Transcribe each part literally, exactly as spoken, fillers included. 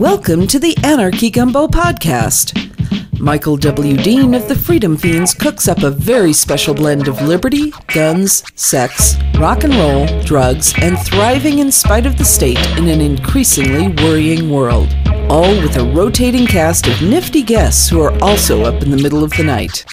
Welcome to the Anarchy Gumbo podcast. Michael W. Dean of the Freedom Feens cooks up a very special blend of liberty, guns, sex, rock and roll, drugs, and thriving in spite of the state in an increasingly worrying world. All with a rotating cast of nifty guests who are also up in the middle of the night.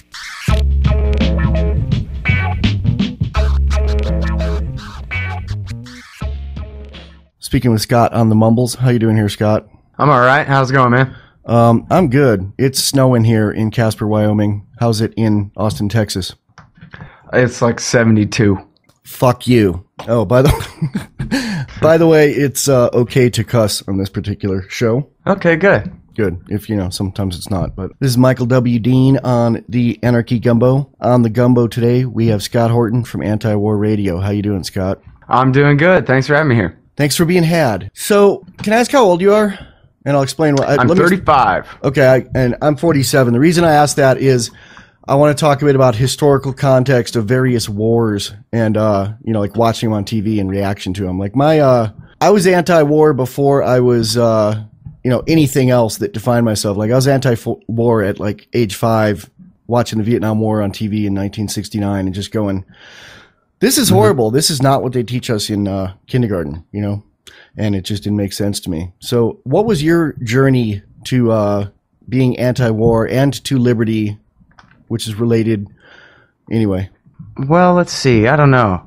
Speaking with Scott on the Mumbles. How you doing here, Scott? I'm all right. How's it going, man? Um, I'm good. It's snowing here in Casper, Wyoming. How's it in Austin, Texas? It's like seventy-two. Fuck you. Oh, by the by the way, it's uh, okay to cuss on this particular show. Okay, good. Good. If, you know, sometimes it's not. But this is Michael W. Dean on the Anarchy Gumbo. On the Gumbo today, we have Scott Horton from Anti-War Radio. How you doing, Scott? I'm doing good. Thanks for having me here. Thanks for being had. So, can I ask how old you are? And I'll explain what... I'm thirty-five. Me, okay, I, and I'm forty-seven. The reason I asked that is I want to talk a bit about historical context of various wars and, uh, you know, like watching them on T V and reaction to them. Like my... Uh, I was anti-war before I was, uh, you know, anything else that defined myself. Like I was anti-war at like age five, watching the Vietnam War on T V in nineteen sixty-nine and just going... This is horrible. Mm-hmm. This is not what they teach us in uh, kindergarten, you know, and it just didn't make sense to me. So what was your journey to uh, being anti-war and to liberty, which is related anyway? Well, let's see. I don't know.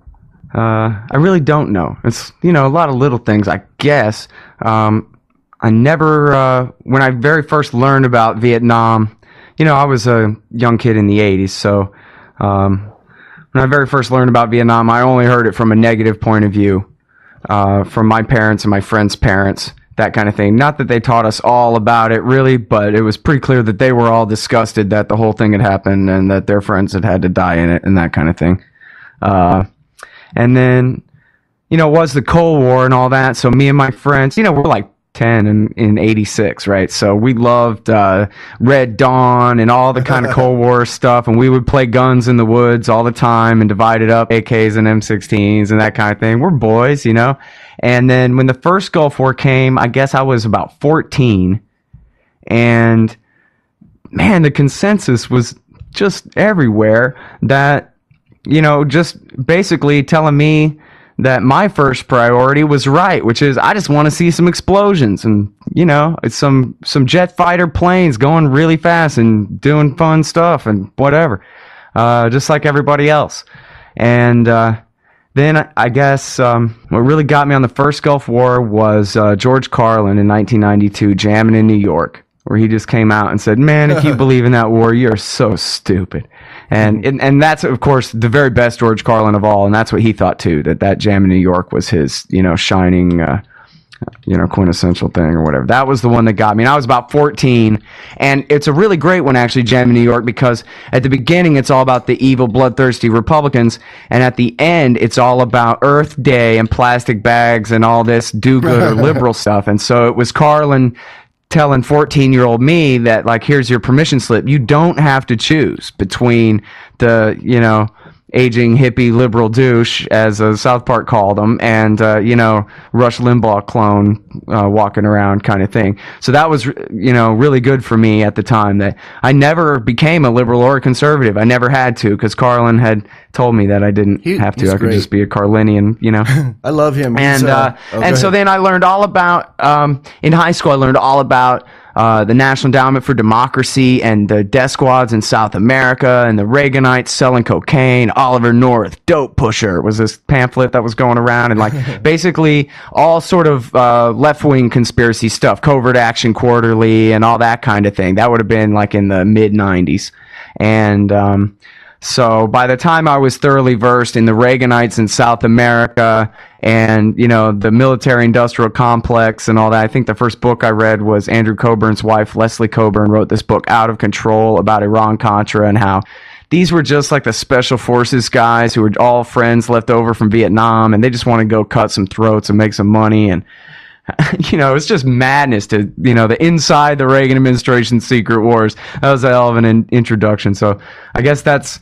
Uh, I really don't know. It's, you know, a lot of little things, I guess. Um, I never, uh, when I very first learned about Vietnam, you know, I was a young kid in the eighties, so... Um, When I very first learned about Vietnam, I only heard it from a negative point of view, uh, from my parents and my friends' parents, that kind of thing. Not that they taught us all about it, really, but it was pretty clear that they were all disgusted that the whole thing had happened and that their friends had had to die in it and that kind of thing. Uh, and then, you know, it was the Cold War and all that, so me and my friends, you know, we're like ten in, in eighty-six, right? So we loved uh, Red Dawn and all the kind of Cold War stuff, and we would play guns in the woods all the time and divide it up, A Ks and M sixteens and that kind of thing. We're boys, you know? And then when the first Gulf War came, I guess I was about fourteen, and man, the consensus was just everywhere that, you know, just basically telling me that my first priority was right, which is I just want to see some explosions and, you know, it's some some jet fighter planes going really fast and doing fun stuff and whatever, uh, just like everybody else. And uh, then I guess um, what really got me on the first Gulf War was uh, George Carlin in nineteen ninety-two jamming in New York, where he just came out and said, "Man, if you believe in that war, you're so stupid." And, and and that's, of course, the very best George Carlin of all, and that's what he thought, too, that that jam in New York was his, you know, shining, uh, you know, quintessential thing or whatever. That was the one that got me. And I was about fourteen, and it's a really great one, actually, Jam in New York, because at the beginning, it's all about the evil, bloodthirsty Republicans, and at the end, it's all about Earth Day and plastic bags and all this do-gooder liberal stuff. And so it was Carlin telling fourteen-year-old me that, like, here's your permission slip. You don't have to choose between the, you know, aging hippie liberal douche, as uh, South Park called him, and, uh, you know, Rush Limbaugh clone uh, walking around kind of thing. So that was, you know, really good for me at the time. That I never became a liberal or a conservative. I never had to, because Carlin had told me that I didn't he, have to. I could great. just be a Carlinian, you know. I love him. And, so, uh, oh, and so then I learned all about, um, in high school, I learned all about Uh, the National Endowment for Democracy and the death squads in South America and the Reaganites selling cocaine. Oliver North, Dope Pusher, was this pamphlet that was going around, and like basically all sort of uh, left-wing conspiracy stuff, Covert Action Quarterly and all that kind of thing. That would have been like in the mid nineties. And um, so by the time I was thoroughly versed in the Reaganites in South America and, you know, the military-industrial complex and all that, I think the first book I read was Andrew Coburn's wife, Leslie Coburn, wrote this book, Out of Control, about Iran-Contra and how these were just like the special forces guys who were all friends left over from Vietnam, and they just want to go cut some throats and make some money. And, you know, it's just madness to, you know, the inside the Reagan administration secret wars. That was a hell of an in- introduction. So I guess that's,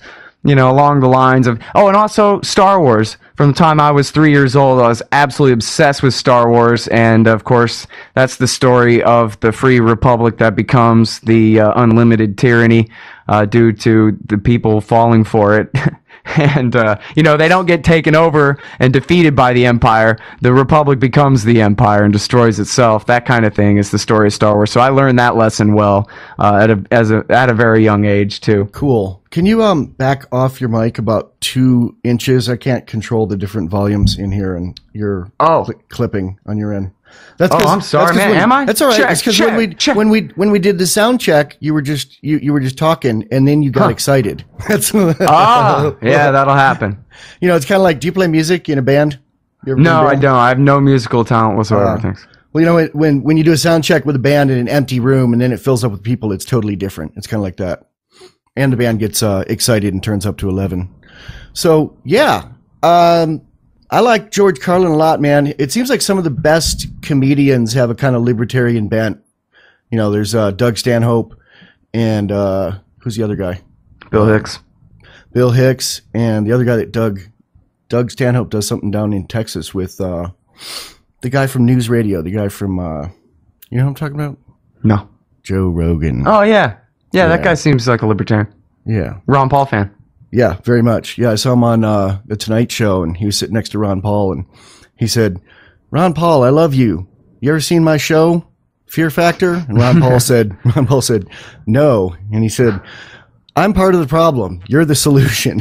you know, along the lines of, oh, and also Star Wars. From the time I was three years old, I was absolutely obsessed with Star Wars. And, of course, that's the story of the free republic that becomes the uh, unlimited tyranny uh, due to the people falling for it. And, uh, you know, they don't get taken over and defeated by the Empire. The Republic becomes the Empire and destroys itself. That kind of thing is the story of Star Wars. So I learned that lesson well uh, at a as a at a very young age too. Cool. Can you um back off your mic about two inches? I can't control the different volumes in here, and you're oh. cl- clipping on your end. That's oh, I'm sorry, man. When, Am I? That's all right. Check, it's because check, when we check. when we when we did the sound check, you were just you, you were just talking, and then you got huh. excited. That's ah, yeah, that'll happen. You know, it's kind of like, do you play music in a band? You ever no, band? I don't. I have no musical talent whatsoever. Uh, thanks. Well, you know, when when you do a sound check with a band in an empty room, and then it fills up with people, it's totally different. It's kind of like that, and the band gets uh, excited and turns up to eleven. So yeah. Um, I like George Carlin a lot, man. It seems like some of the best comedians have a kind of libertarian bent. You know, there's uh, Doug Stanhope and uh, who's the other guy? Bill Hicks. Bill Hicks, and the other guy that Doug Doug Stanhope does something down in Texas with uh, the guy from News Radio, the guy from uh, you know what I'm talking about? No. Joe Rogan. Oh yeah. yeah, Yeah. That guy seems like a libertarian. Yeah. Ron Paul fan. Yeah, very much. Yeah, I saw him on uh, the Tonight Show, and he was sitting next to Ron Paul, and he said, "Ron Paul, I love you. You ever seen my show, Fear Factor?" And Ron Paul said, "Ron Paul said, no." And he said, "I'm part of the problem. You're the solution."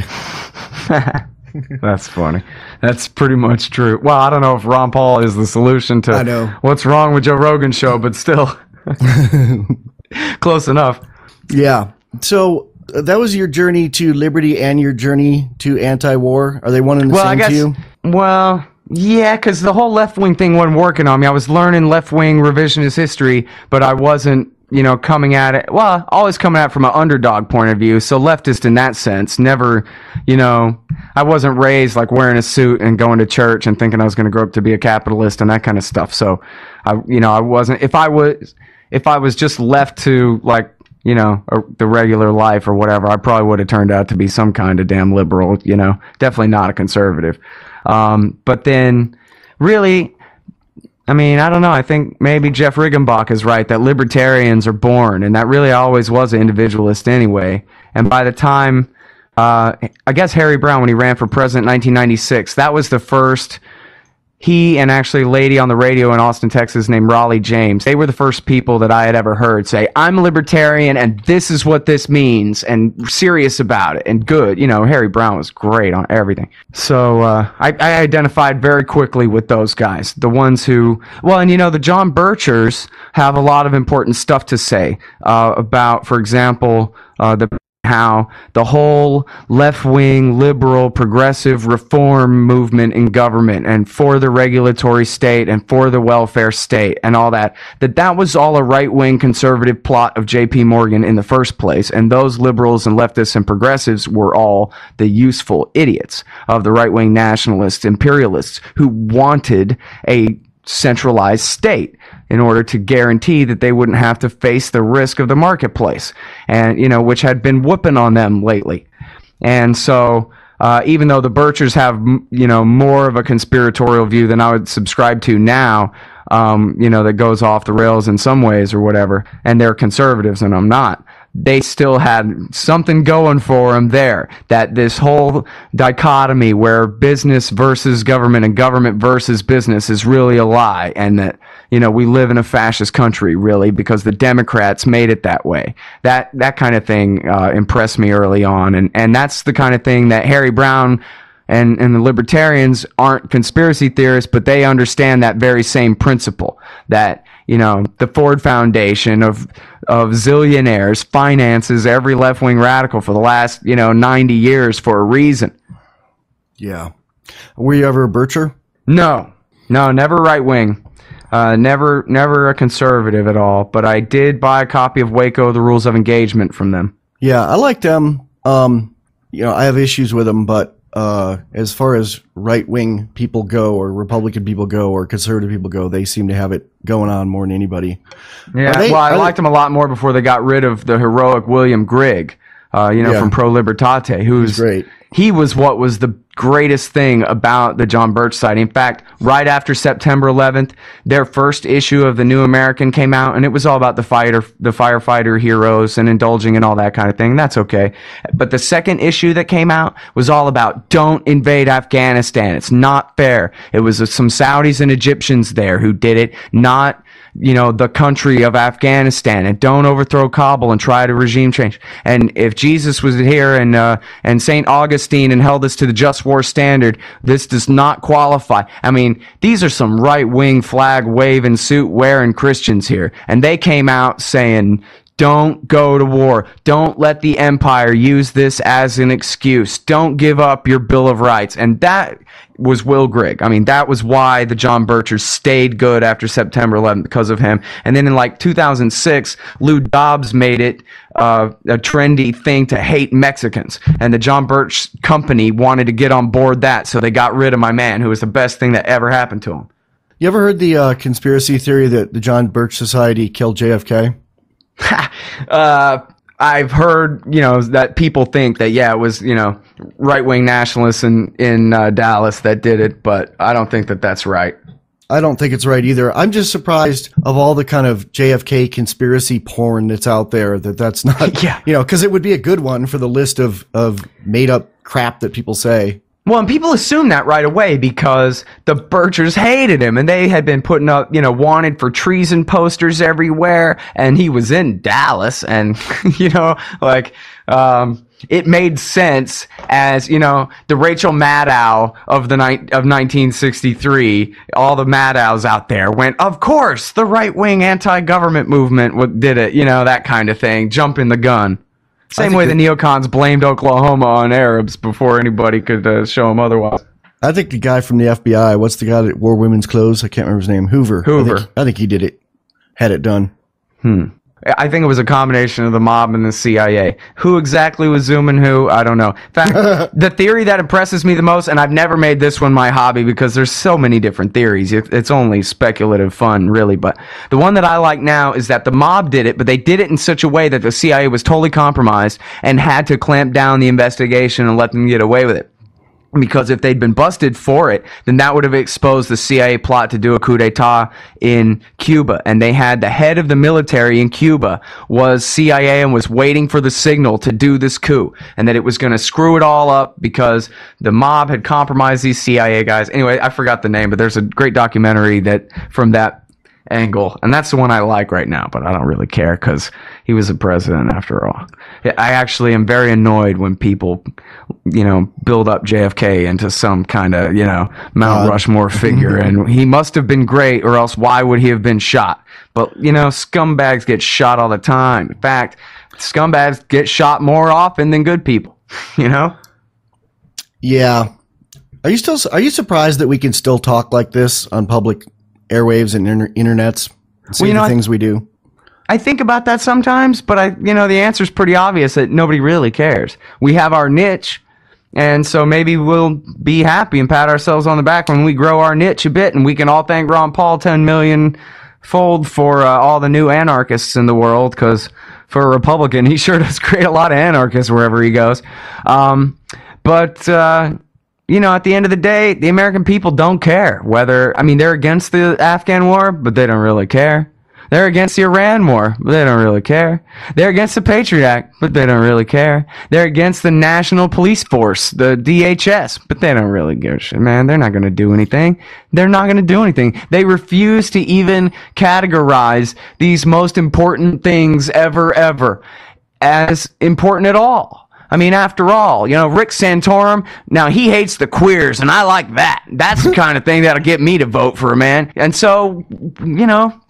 That's funny. That's pretty much true. Well, I don't know if Ron Paul is the solution to I know. what's wrong with Joe Rogan's show, but still close enough. Yeah. So. Uh, that was your journey to liberty and your journey to anti-war. Are they one and the well, same I guess, to you? Well, yeah, because the whole left-wing thing wasn't working on me. I was learning left-wing revisionist history, but I wasn't, you know, coming at it. Well, always coming at it from an underdog point of view. So leftist in that sense. Never, you know, I wasn't raised like wearing a suit and going to church and thinking I was going to grow up to be a capitalist and that kind of stuff. So, I, you know, I wasn't. If I was, if I was just left to like, you know, or the regular life or whatever, I probably would have turned out to be some kind of damn liberal, you know, definitely not a conservative. Um, but then really, I mean, I don't know. I think maybe Jeff Riggenbach is right that libertarians are born, and that really always was an individualist anyway. And by the time, uh, I guess Harry Brown, when he ran for president in nineteen ninety-six, that was the first. He and actually a lady on the radio in Austin, Texas named Raleigh James, they were the first people that I had ever heard say, "I'm a libertarian and this is what this means," and serious about it and good. You know, Harry Brown was great on everything. So uh, I, I identified very quickly with those guys, the ones who, well, and you know, the John Birchers have a lot of important stuff to say uh, about, for example, uh, the how the whole left-wing, liberal, progressive reform movement in government and for the regulatory state and for the welfare state and all that, that that was all a right-wing conservative plot of J P Morgan in the first place. And those liberals and leftists and progressives were all the useful idiots of the right-wing nationalists, imperialists who wanted a centralized state in order to guarantee that they wouldn't have to face the risk of the marketplace, and you know, which had been whooping on them lately. And so uh, even though the Birchers have, you know, more of a conspiratorial view than I would subscribe to now, um, you know, that goes off the rails in some ways or whatever, and they're conservatives and I'm not, they still had something going for them there, that this whole dichotomy where business versus government and government versus business is really a lie, and that, you know, we live in a fascist country, really, because the Democrats made it that way. That that kind of thing uh, impressed me early on, and, and that's the kind of thing that Harry Brown and, and the libertarians aren't conspiracy theorists, but they understand that very same principle, that, you know, the Ford Foundation of of zillionaires finances every left-wing radical for the last, you know, ninety years for a reason. Yeah. Were you ever a Bircher? No. No, never right-wing. Uh, never never a conservative at all. But I did buy a copy of Waco, The Rules of Engagement from them. Yeah, I like them. Um, you know, I have issues with them, but uh, as far as right-wing people go, or Republican people go, or conservative people go, they seem to have it going on more than anybody. Yeah, they, well, I they, liked them a lot more before they got rid of the heroic William Grigg. uh, you know, Yeah. from Pro Libertate, who's great. He was what was the greatest thing about the John Birch Society. In fact, right after September eleventh, their first issue of the New American came out, and it was all about the fighter, the firefighter heroes and indulging in all that kind of thing. That's okay. But the second issue that came out was all about don't invade Afghanistan. It's not fair. It was uh, some Saudis and Egyptians there who did it, not you know, the country of Afghanistan, and don't overthrow Kabul and try to regime change. And if Jesus was here and uh, and Saint Augustine and held us to the just war standard, this does not qualify. I mean, these are some right-wing flag waving, suit wearing Christians here, and they came out saying, don't go to war. Don't let the empire use this as an excuse. Don't give up your Bill of Rights. And that was Will Grigg. I mean, that was why the John Birchers stayed good after September eleventh, because of him. And then in like two thousand six, Lou Dobbs made it uh, a trendy thing to hate Mexicans. And the John Birch Company wanted to get on board that, so they got rid of my man, who was the best thing that ever happened to him. You ever heard the uh, conspiracy theory that the John Birch Society killed J F K? uh, I've heard, you know, that people think that, yeah, it was, you know, right-wing nationalists in, in uh, Dallas that did it, but I don't think that that's right. I don't think it's right either. I'm just surprised of all the kind of J F K conspiracy porn that's out there that that's not, yeah. you know, because it would be a good one for the list of, of made-up crap that people say. Well, and people assume that right away because the Birchers hated him, and they had been putting up, you know, wanted for treason posters everywhere, and he was in Dallas, and, you know, like, um, it made sense as, you know, the Rachel Maddow of the night of nineteen sixty-three, all the Maddows out there went, of course, the right-wing anti-government movement did it, you know, that kind of thing, jumping the gun. Same way the neocons blamed Oklahoma on Arabs before anybody could uh, show them otherwise. I think the guy from the F B I, what's the guy that wore women's clothes? I can't remember his name. Hoover. Hoover. I think, I think he did it. Had it done. Hmm. I think it was a combination of the mob and the C I A. Who exactly was zooming who? I don't know. In fact, the theory that impresses me the most, and I've never made this one my hobby because there's so many different theories. It's only speculative fun, really. But the one that I like now is that the mob did it, but they did it in such a way that the C I A was totally compromised and had to clamp down the investigation and let them get away with it. Because if they'd been busted for it, then that would have exposed the C I A plot to do a coup d'etat in Cuba. And they had the head of the military in Cuba was C I A and was waiting for the signal to do this coup. And that it was going to screw it all up because the mob had compromised these C I A guys. Anyway, I forgot the name, but there's a great documentary that from that angle. And that's the one I like right now, but I don't really care because he was a president after all. I actually am very annoyed when people, you know, build up J F K into some kind of, you know, Mount uh, Rushmore figure. And he must have been great, or else why would he have been shot? But, you know, scumbags get shot all the time. In fact, scumbags get shot more often than good people, you know? Yeah. Are you still, are you surprised that we can still talk like this on public airwaves and inter- internets and say well, you know, the things I, we do? I think about that sometimes, but I, you know, the answer is pretty obvious that nobody really cares. We have our niche, and so maybe we'll be happy and pat ourselves on the back when we grow our niche a bit, and we can all thank Ron Paul ten million fold for uh, all the new anarchists in the world, because for a Republican, he sure does create a lot of anarchists wherever he goes. Um, but, uh, you know, at the end of the day, the American people don't care whether, I mean, they're against the Afghan war, but they don't really care. They're against the Iran war, but they don't really care. They're against the Patriot Act, but they don't really care. They're against the National Police Force, the D H S, but they don't really give a shit, man. They're not going to do anything. They're not going to do anything. They refuse to even categorize these most important things ever, ever as important at all. I mean, after all, you know, Rick Santorum, now he hates the queers, and I like that. That's the kind of thing that'll get me to vote for a man. And so, you know...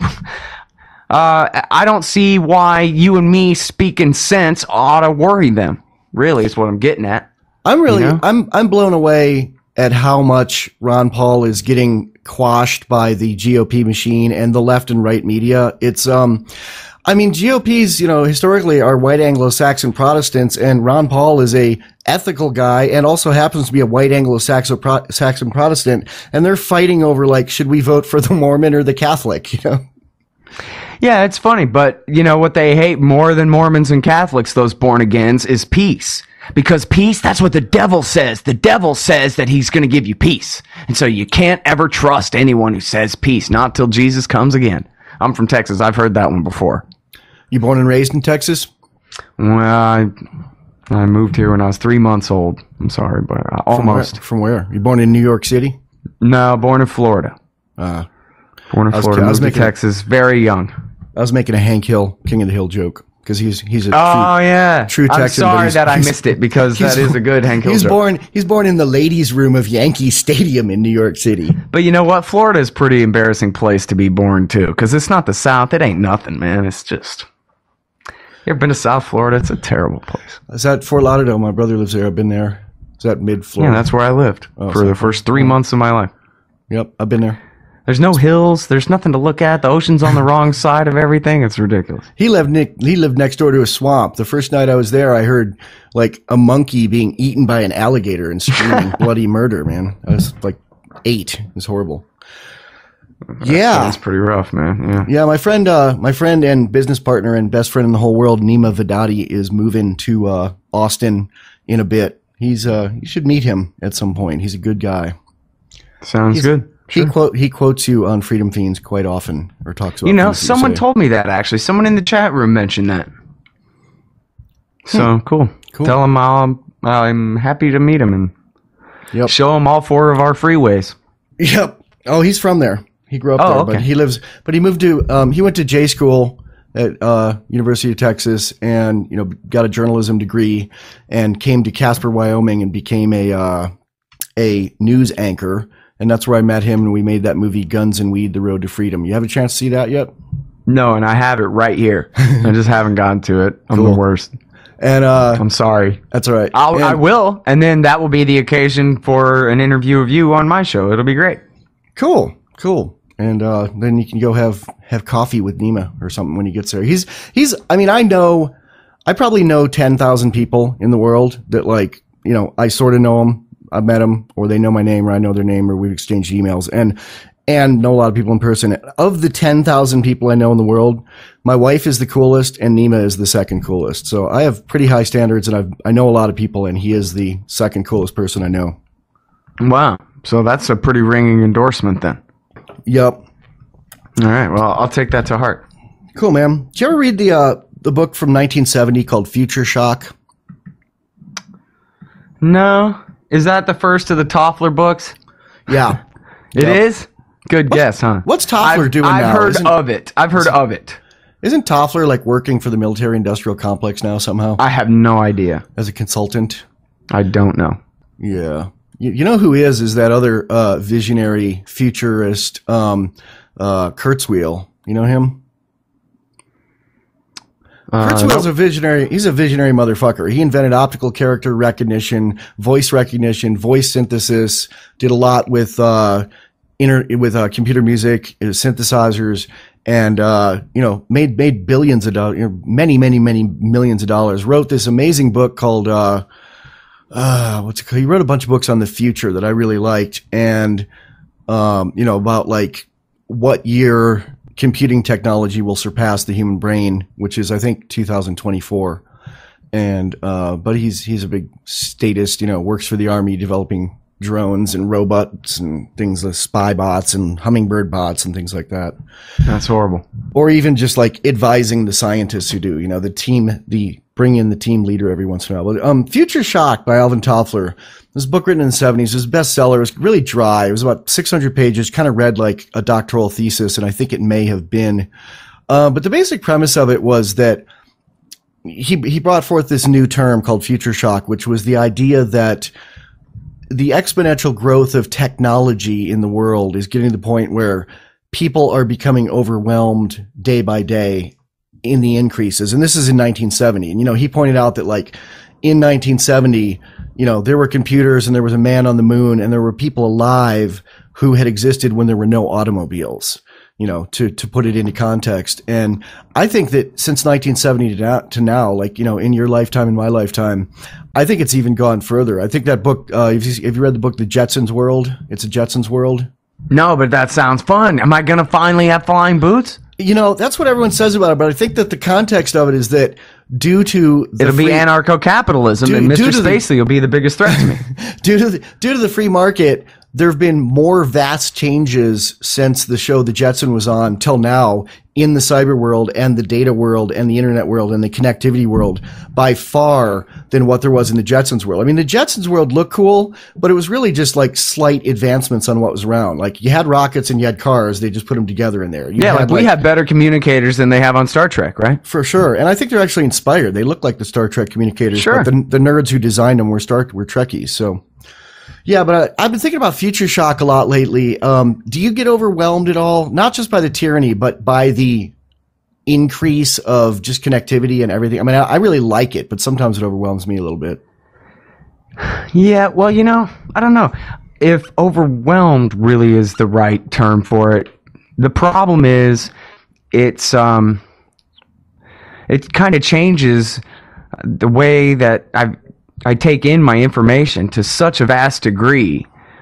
Uh, I don't see why you and me speaking sense ought to worry them. Really, is what I'm getting at. I'm really, you know? I'm, I'm blown away at how much Ron Paul is getting quashed by the G O P machine and the left and right media. It's, um, I mean, G O Ps, you know, historically are white Anglo-Saxon Protestants, and Ron Paul is a ethical guy and also happens to be a white Anglo-Saxon Pro- Saxon Protestant, and they're fighting over, like, should we vote for the Mormon or the Catholic, you know? Yeah, it's funny, but you know what they hate more than Mormons and Catholics, those born-agains, is peace. Because peace, that's what the devil says. The devil says that he's going to give you peace. And so you can't ever trust anyone who says peace, not till Jesus comes again. I'm from Texas. I've heard that one before. You born and raised in Texas? Well, I, I moved here when I was three months old. I'm sorry, but I, almost. From where? From where? You born in New York City? No, born in Florida. Uh, born in I was, Florida, I was moved to Texas, very young. I was making a Hank Hill, King of the Hill joke. Because he's he's a true, oh yeah, true Texan. I'm sorry he's, that I he's, missed it because that is a good Hank Hill he's joke. born he's born in the ladies' room of Yankee Stadium in New York City. But you know what? Florida is a pretty embarrassing place to be born too, because it's not the South. It ain't nothing, man. It's just. You ever been to South Florida? It's a terrible place. Is that Fort Lauderdale? My brother lives there. I've been there. Is that mid Florida? Yeah, that's where I lived oh, for the first three months of my life. Yep, I've been there. There's no hills. There's nothing to look at. The ocean's on the wrong side of everything. It's ridiculous. He lived Nick. He lived next door to a swamp. The first night I was there, I heard like a monkey being eaten by an alligator and screaming bloody murder. Man, I was like eight. It was horrible. That yeah, sounds pretty rough, man. Yeah, yeah. My friend, uh, my friend and business partner and best friend in the whole world, Nima Vedati, is moving to uh, Austin in a bit. He's uh, you should meet him at some point. He's a good guy. Sounds He's, good. Sure. He quote he quotes you on Freedom Feens quite often, or talks about. You know, things that someone you say. told me that actually. Someone in the chat room mentioned that. So cool. Cool. Tell him I'll, I'm happy to meet him and Yep. show him all four of our freeways. Yep. Oh, he's from there. He grew up Oh, there, okay. but he lives. But he moved to. Um, he went to J school at uh, University of Texas, and you know, got a journalism degree, and came to Casper, Wyoming, and became a uh, a news anchor. And that's where I met him, and we made that movie Guns and Weed: The Road to Freedom. You have a chance to see that yet? No, and I have it right here. I just haven't gotten to it. I'm Cool. the worst. And uh, I'm sorry. that's all right. I'll, And- I will, and then that will be the occasion for an interview of you on my show. It'll be great. Cool, cool. And uh, then you can go have have coffee with Nima or something when he gets there. He's he's. I mean, I know, I probably know ten thousand people in the world that, like, you know, I sort of know them. I've met them, or they know my name, or I know their name, or we've exchanged emails, and and know a lot of people in person. Of the ten thousand people I know in the world, my wife is the coolest, and Nima is the second coolest. So I have pretty high standards, and I've, I know a lot of people, and he is the second coolest person I know. Wow. So that's a pretty ringing endorsement then. Yep. All right. Well, I'll take that to heart. Cool, man. Did you ever read the uh, the book from nineteen seventy called Future Shock? No. Is that the first of the Toffler books? Yeah. It Yep. is? Good guess, huh? What's Toffler I've, doing I've now? heard Isn't- of it. I've heard of it. Isn't Toffler like working for the military-industrial complex now somehow I have no idea. as a consultant? I don't know. Yeah. You, you know who is is that other uh, visionary futurist, um, uh, Kurzweil. You know him? Uh, Kurzweil's nope. a visionary. He's a visionary motherfucker. He invented optical character recognition, voice recognition, voice synthesis. Did a lot with uh, inter- with uh, computer music, uh, synthesizers, and uh, you know made made billions of dollars, you know, many many many millions of dollars. Wrote this amazing book called uh, uh, what's it called? He wrote a bunch of books on the future that I really liked, and um, you know about like what year computing technology will surpass the human brain, which is, I think, two thousand twenty-four. And, uh, but he's, he's a big statist, you know, works for the army developing drones and robots and things like spy bots and hummingbird bots and things like that. That's horrible. Or even just like advising the scientists who do, you know, the team, the bring in the team leader every once in a while. But, um, Future Shock by Alvin Toffler. This book written in the seventies, his bestseller. It was really dry. It was about six hundred pages, kind of read like a doctoral thesis, and I think it may have been. Uh, but the basic premise of it was that he he brought forth this new term called future shock, which was the idea that the exponential growth of technology in the world is getting to the point where people are becoming overwhelmed day by day in the increases. And this is in nineteen seventy. And, you know, he pointed out that, like, in nineteen seventy, you know, there were computers and there was a man on the moon and there were people alive who had existed when there were no automobiles, you know, to, to put it into context. And I think that since nineteen seventy to now, to now, like, you know, in your lifetime, in my lifetime, I think it's even gone further. I think that book, uh, if you, if you read the book, The Jetsons World, it's a Jetsons World. No, but that sounds fun. Am I going to finally have flying boots? You know, that's what everyone says about it, but I think that the context of it is that due to the It'll free, be anarcho-capitalism, due, and Mister due Spacely the, will be the biggest threat to me. due to the, due to the free market, there have been more vast changes since the show The Jetson was on till now in the cyber world and the data world and the internet world and the connectivity world by far than what there was in the Jetsons world. I mean, the Jetsons world looked cool, but it was really just like slight advancements on what was around. Like you had rockets and you had cars. They just put them together in there. You yeah, had, like we like, have better communicators than they have on Star Trek, right? For sure. And I think they're actually inspired. They look like the Star Trek communicators, Sure. but the, the nerds who designed them were Star were Trekkies. So yeah, but I, I've been thinking about Future Shock a lot lately. Um, do you get overwhelmed at all? Not just by the tyranny, but by the increase of just connectivity and everything. I mean, I, I really like it, but sometimes it overwhelms me a little bit. Yeah, well, you know, I don't know if overwhelmed really is the right term for it. The problem is it's um it kind of changes the way that I I take in my information to such a vast degree.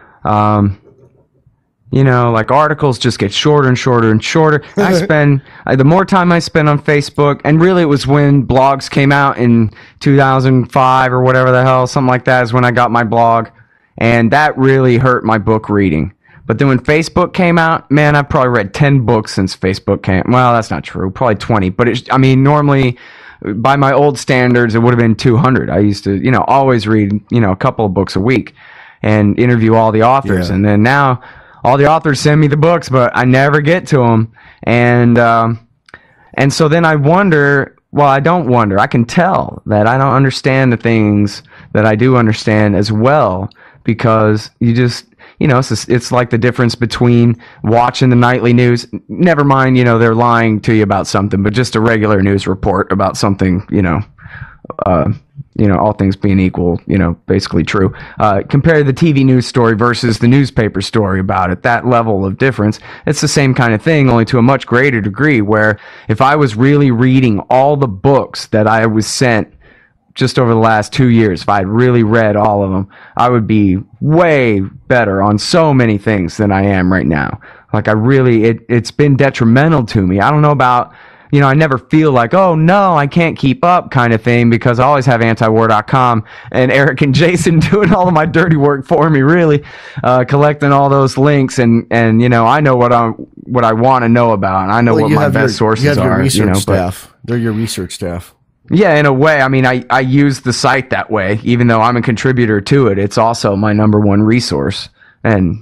Um You know, like articles just get shorter and shorter and shorter. I spend, uh, the more time I spend on Facebook, and really it was when blogs came out in two thousand five or whatever the hell, something like that is when I got my blog. And that really hurt my book reading. But then when Facebook came out, man, I've probably read ten books since Facebook came. Well, that's not true. Probably twenty. But it's, I mean, normally by my old standards, it would have been two hundred. I used to, you know, always read, you know, a couple of books a week and interview all the authors. Yeah. And then now, all the authors send me the books, but I never get to them. And um, and so then I wonder, well, I don't wonder. I can tell that I don't understand the things that I do understand as well, because you just, you know, it's, just, it's like the difference between watching the nightly news. Never mind, you know, they're lying to you about something, but just a regular news report about something, you know, uh, you know, all things being equal, you know, basically true. Uh, compare the T V news story versus the newspaper story about it. That level of difference, it's the same kind of thing, only to a much greater degree, where if I was really reading all the books that I was sent just over the last two years, if I had really read all of them, I would be way better on so many things than I am right now. Like I really, it, it's been detrimental to me. I don't know about, you know, I never feel like, oh, no, I can't keep up kind of thing, because I always have anti war dot com and Eric and Jason doing all of my dirty work for me, really, uh, collecting all those links. And, and you know, I know what, I'm, what I want to know about, and I know Well, what you my have best your, sources you have your are. research You know, staff. But, They're your research staff. Yeah, in a way. I mean, I, I use the site that way, even though I'm a contributor to it. It's also my number one resource. And,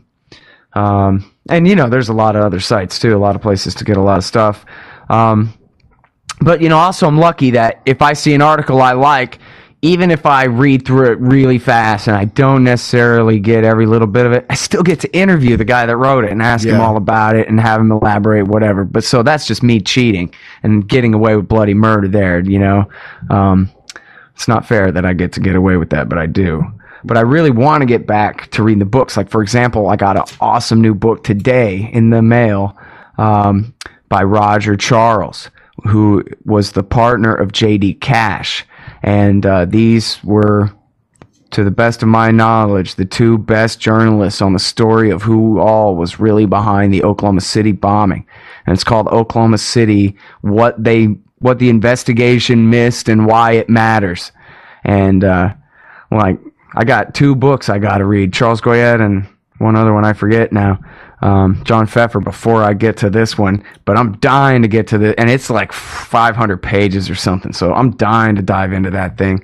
um, and you know, there's a lot of other sites, too, a lot of places to get a lot of stuff. Um, but, you know, also I'm lucky that if I see an article I like, even if I read through it really fast and I don't necessarily get every little bit of it, I still get to interview the guy that wrote it and ask Yeah. him all about it and have him elaborate, whatever. But so that's just me cheating and getting away with bloody murder there, you know. Um, it's not fair that I get to get away with that, but I do. But I really want to get back to reading the books. Like, for example, I got an awesome new book today in the mail um, by Roger Charles, who was the partner of J D Cash. And uh, these were, to the best of my knowledge, the two best journalists on the story of who all was really behind the Oklahoma City bombing. And it's called Oklahoma City, What They, What the Investigation Missed and Why It Matters. And, uh, like, I got two books I got to read, Charles Goyette and one other one I forget now, um, John Pfeffer, before I get to this one. But I'm dying to get to the, and it's like five hundred pages or something, so I'm dying to dive into that thing.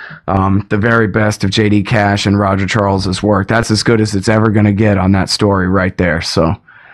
Um, the very best of J D Cash and Roger Charles's work. That's as good as it's ever going to get on that story right there. So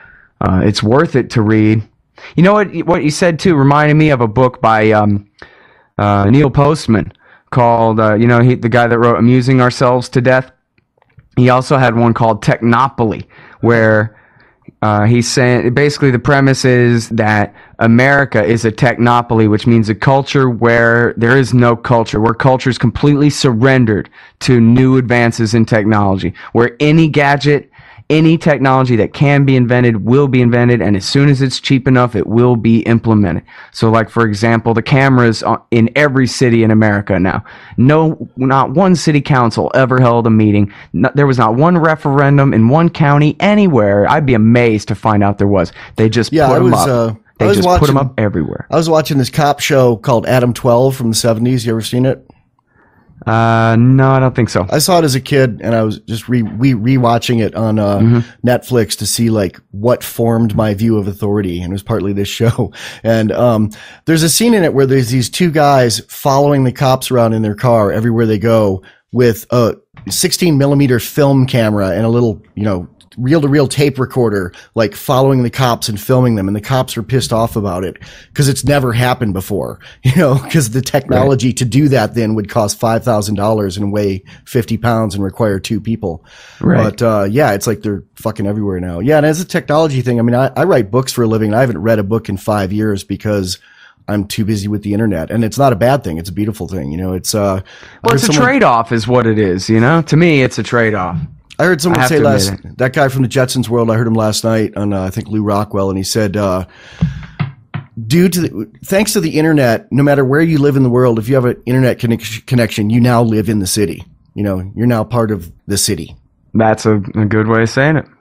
uh, it's worth it to read. You know what? What you said too reminded me of a book by um, uh, Neil Postman called, uh, you know, he, the guy that wrote "Amusing Ourselves to Death." He also had one called Technopoly, where uh, he's saying basically the premise is that America is a technopoly, which means a culture where there is no culture, where culture is completely surrendered to new advances in technology, where any gadget, any technology that can be invented will be invented, and as soon as it's cheap enough, it will be implemented. So, like, for example, the cameras in every city in America now. No, not one city council ever held a meeting. No, there was not one referendum in one county anywhere. I'd be amazed to find out there was. They just Yeah, put I them was. up. Uh, They was just watching, put them up everywhere. I was watching this cop show called Adam twelve from the seventies. You ever seen it? Uh, no, I don't think so. I saw it as a kid, and I was just re re rewatching it on uh, mm-hmm. Netflix to see like what formed my view of authority, and it was partly this show. And um, there's a scene in it where there's these two guys following the cops around in their car everywhere they go with a sixteen millimeter film camera and a little, you know, reel-to-reel tape recorder, like following the cops and filming them. And the cops are pissed off about it because it's never happened before, you know, because the technology right. to do that then would cost five thousand dollars and weigh fifty pounds and require two people. Right. But, uh, yeah, it's like they're fucking everywhere now. Yeah. And as a technology thing, I mean, I, I write books for a living. And I haven't read a book in five years because I'm too busy with the internet. And it's not a bad thing. It's a beautiful thing. You know, it's, uh, well, it's a someone, trade-off is what it is. You know, to me, it's a trade-off. I heard someone I say last, that guy from the Jetsons World, I heard him last night on, uh, I think Lou Rockwell, and he said, uh, due to the, thanks to the internet, no matter where you live in the world, if you have an internet connection, connection, you now live in the city. You know, you're now part of the city. That's a, a good way of saying it.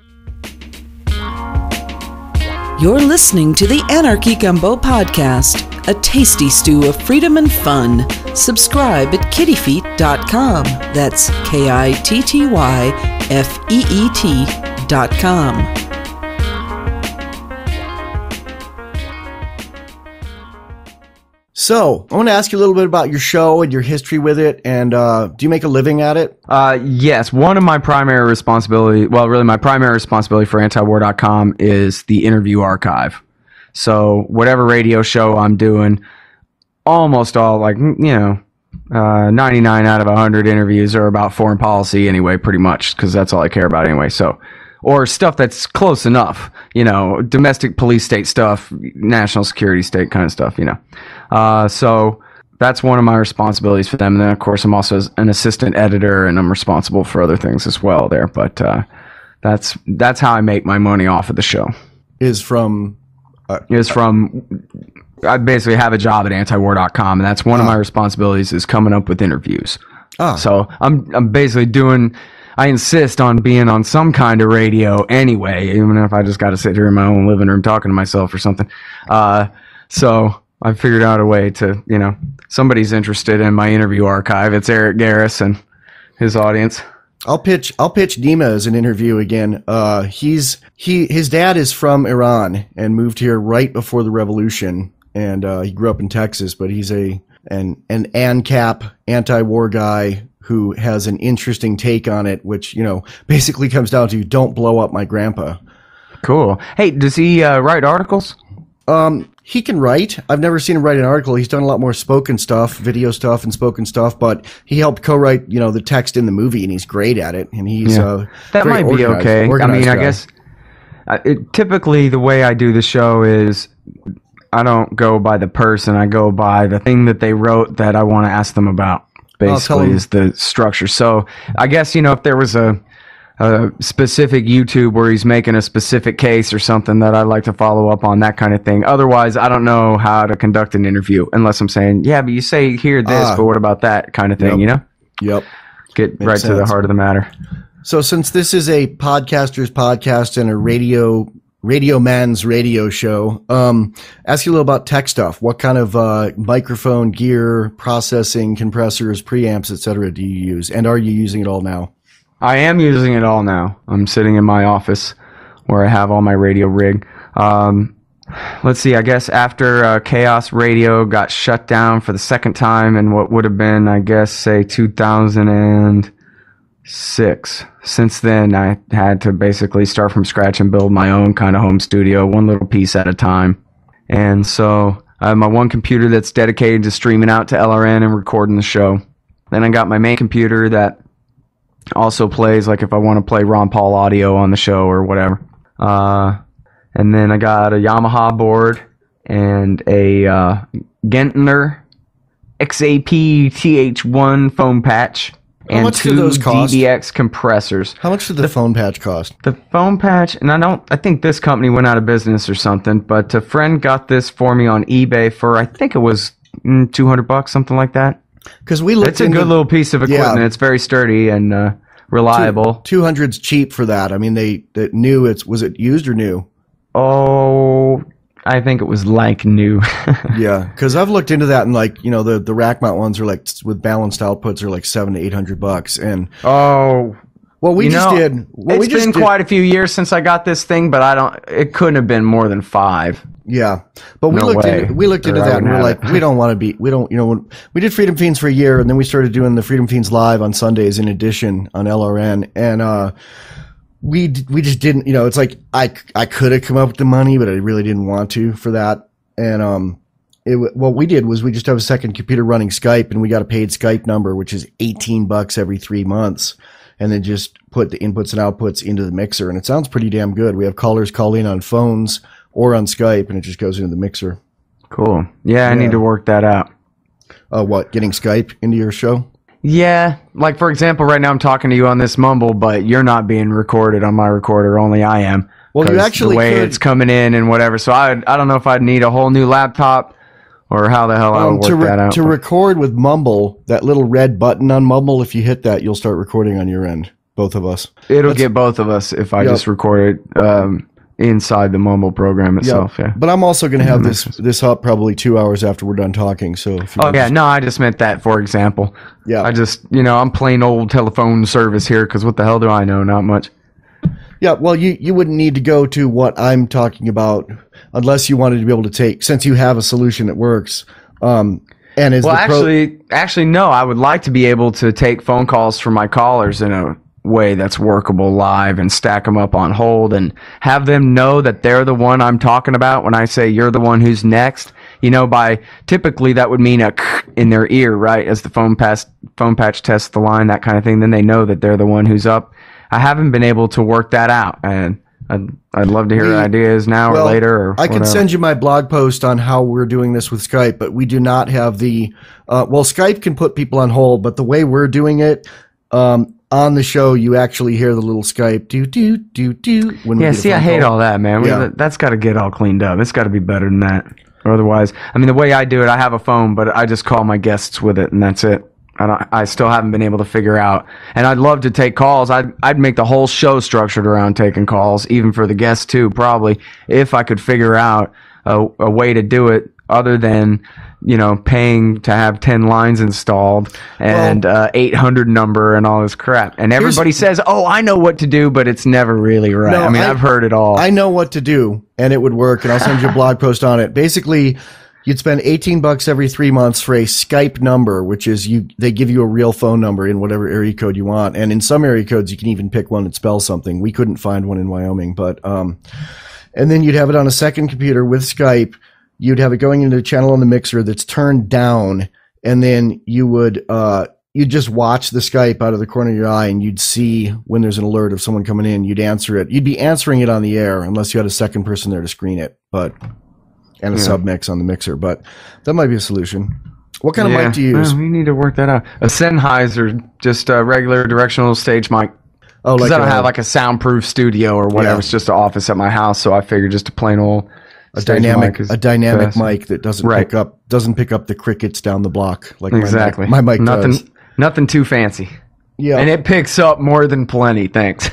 You're listening to the Anarchy Gumbo podcast, a tasty stew of freedom and fun. Subscribe at kitty feet dot com. That's K I T T Y F E E T dot com. So, I want to ask you a little bit about your show and your history with it, and uh, do you make a living at it? Uh, yes. One of my primary responsibility, well, really my primary responsibility for anti war dot com is the interview archive. So, whatever radio show I'm doing, almost all, like, you know, uh, ninety-nine out of one hundred interviews are about foreign policy anyway, pretty much, because that's all I care about anyway. So, or stuff that's close enough, you know, domestic police state stuff, national security state kind of stuff, you know. Uh, so that's one of my responsibilities for them. And then, of course, I'm also an assistant editor, and I'm responsible for other things as well there. But uh, that's that's how I make my money off of the show. Is from... Uh, is from... I basically have a job at anti war dot com, and that's one uh, of my responsibilities is coming up with interviews. Uh, so I'm I'm basically doing... I insist on being on some kind of radio anyway, even if I just got to sit here in my own living room talking to myself or something. Uh, so I figured out a way to, you know, somebody's interested in my interview archive. It's Eric Garris and his audience. I'll pitch. I'll pitch Nima as an interview again. Uh, he's he his dad is from Iran and moved here right before the revolution, and uh, he grew up in Texas. But he's a an an ANCAP anti-war guy who has an interesting take on it, which, you know, basically comes down to don't blow up my grandpa. Cool. Hey, does he uh, write articles? Um, he can write. I've never seen him write an article. He's done a lot more spoken stuff, video stuff and spoken stuff, but he helped co-write, you know, the text in the movie, and he's great at it. And he's, yeah. uh, that might be okay. I mean, I guy. guess uh, it, typically the way I do the show is I don't go by the person. I go by the thing that they wrote that I want to ask them about. Basically is the structure. So I guess, you know, if there was a, a specific YouTube where he's making a specific case or something that I'd like to follow up on, that kind of thing. Otherwise, I don't know how to conduct an interview unless I'm saying, yeah, but you say here this, uh, but what about that kind of thing, yep. you know? Yep. Get Makes right sense. To the heart of the matter. So since this is a podcaster's podcast and a radio Radio Man's radio show, um, ask you a little about tech stuff. What kind of uh, microphone, gear, processing, compressors, preamps, et cetera do you use? And are you using it all now? I am using it all now. I'm sitting in my office where I have all my radio rig. Um, let's see, I guess after uh, Chaos Radio got shut down for the second time in what would have been, I guess, say two thousand six. Since then, I had to basically start from scratch and build my own kind of home studio, one little piece at a time. And so I have my one computer that's dedicated to streaming out to L R N and recording the show. Then I got my main computer that also plays, like if I want to play Ron Paul audio on the show or whatever. Uh, and then I got a Yamaha board and a uh, Gentner X A P T H one foam patch. How and much two do those cost? D B X compressors. How much did the, the phone patch cost? The phone patch, and I don't, I think this company went out of business or something, but a friend got this for me on eBay for, I think it was mm, two hundred bucks, something like that. Because we looked It's a into, good little piece of equipment. Yeah. It's very sturdy and uh, reliable. two hundred's cheap for that. I mean, they, they new, it's, was it used or new? Oh, I think it was like new. Yeah, because I've looked into that, and like you know the the rack mount ones are like with balanced outputs are like seven to eight hundred bucks, and oh. What we you just know, did. What it's we just been did, quite a few years since I got this thing, but I don't. It couldn't have been more than five. Yeah, but we No looked way. into, we looked into Or I that and we're wouldn't like, have it. we don't want to be, we don't, you know, when, we did Freedom Feens for a year, and then we started doing the Freedom Feens live on Sundays in addition on L R N, and uh, we d- we just didn't, you know, it's like I I could have come up with the money, but I really didn't want to for that, and um. It, w- what we did was we just have a second computer running Skype, and we got a paid Skype number, which is eighteen bucks every three months. And then just put the inputs and outputs into the mixer. And it sounds pretty damn good. We have callers call in on phones or on Skype, and it just goes into the mixer. Cool. Yeah, I Yeah. need to work that out. Uh, what, getting Skype into your show? Yeah, like for example, right now I'm talking to you on this mumble, but you're not being recorded on my recorder. Only I am. Well, you 'Cause actually the way could- it's coming in and whatever. So I I don't know if I'd need a whole new laptop or how the hell I Um, would work to, re- that out. to record with Mumble, that little red button on Mumble, if you hit that, you'll start recording on your end. Both of us. It'll get both of us if I Yep. just record it um, inside the mumble program itself. Yeah. But I'm also going to have this this up probably two hours after we're done talking. So if you Oh want yeah, to- no, I just meant that for example. Yeah. I just, you know, I'm plain old telephone service here because what the hell do I know? Not much. Yeah, well, you, you wouldn't need to go to what I'm talking about unless you wanted to be able to take, since you have a solution that works. Um, and is Well, the pro- actually, actually, no. I would like to be able to take phone calls from my callers in a way that's workable live and stack them up on hold and have them know that they're the one I'm talking about when I say you're the one who's next. You know, by typically that would mean a in their ear, right? As the phone pass phone patch tests the line, that kind of thing. Then they know that they're the one who's up. I haven't been able to work that out, and I'd, I'd love to hear We- ideas now well, or later. Or I can whatever. send you my blog post on how we're doing this with Skype, but we do not have the, uh, well, Skype can put people on hold, but the way we're doing it, um, on the show, you actually hear the little Skype do, do, do, do. When we Yeah, get a see, I phone hate call. all that, man. We, Yeah. That's got to get all cleaned up. It's got to be better than that. Or otherwise, I mean, the way I do it, I have a phone, but I just call my guests with it, and that's it. I don't. I still haven't been able to figure out. And I'd love to take calls. I'd I'd make the whole show structured around taking calls, even for the guests too, probably, if I could figure out a, a way to do it other than, you know, paying to have ten lines installed and uh, eight hundred number and all this crap. And everybody says, "Oh, I know what to do," but it's never really right. No, I mean, I- I've heard it all. I know what to do, and it would work, and I'll send you a blog post on it. Basically, you'd spend eighteen bucks every three months for a Skype number, which is you, they give you a real phone number in whatever area code you want. And in some area codes, you can even pick one that spells something. We couldn't find one in Wyoming, but, um, and then you'd have it on a second computer with Skype. You'd have it going into a channel on the mixer that's turned down. And then you would, uh, you'd just watch the Skype out of the corner of your eye, and you'd see when there's an alert of someone coming in, you'd answer it. You'd be answering it on the air unless you had a second person there to screen it, but, and a Yeah. sub mix on the mixer, but that might be a solution. What kind of Yeah. mic do you use? Well, we need to work that out. A Sennheiser, just a regular directional stage mic. Oh, Because like I don't a, have like a soundproof studio or whatever. Yeah. It's just an office at my house, so I figured just a plain old a stage dynamic, mic is a dynamic best. mic that doesn't Right. pick up, doesn't pick up the crickets down the block like Exactly. my mic. My mic nothing, does. nothing too fancy. Yeah, And it picks up more than plenty. Thanks.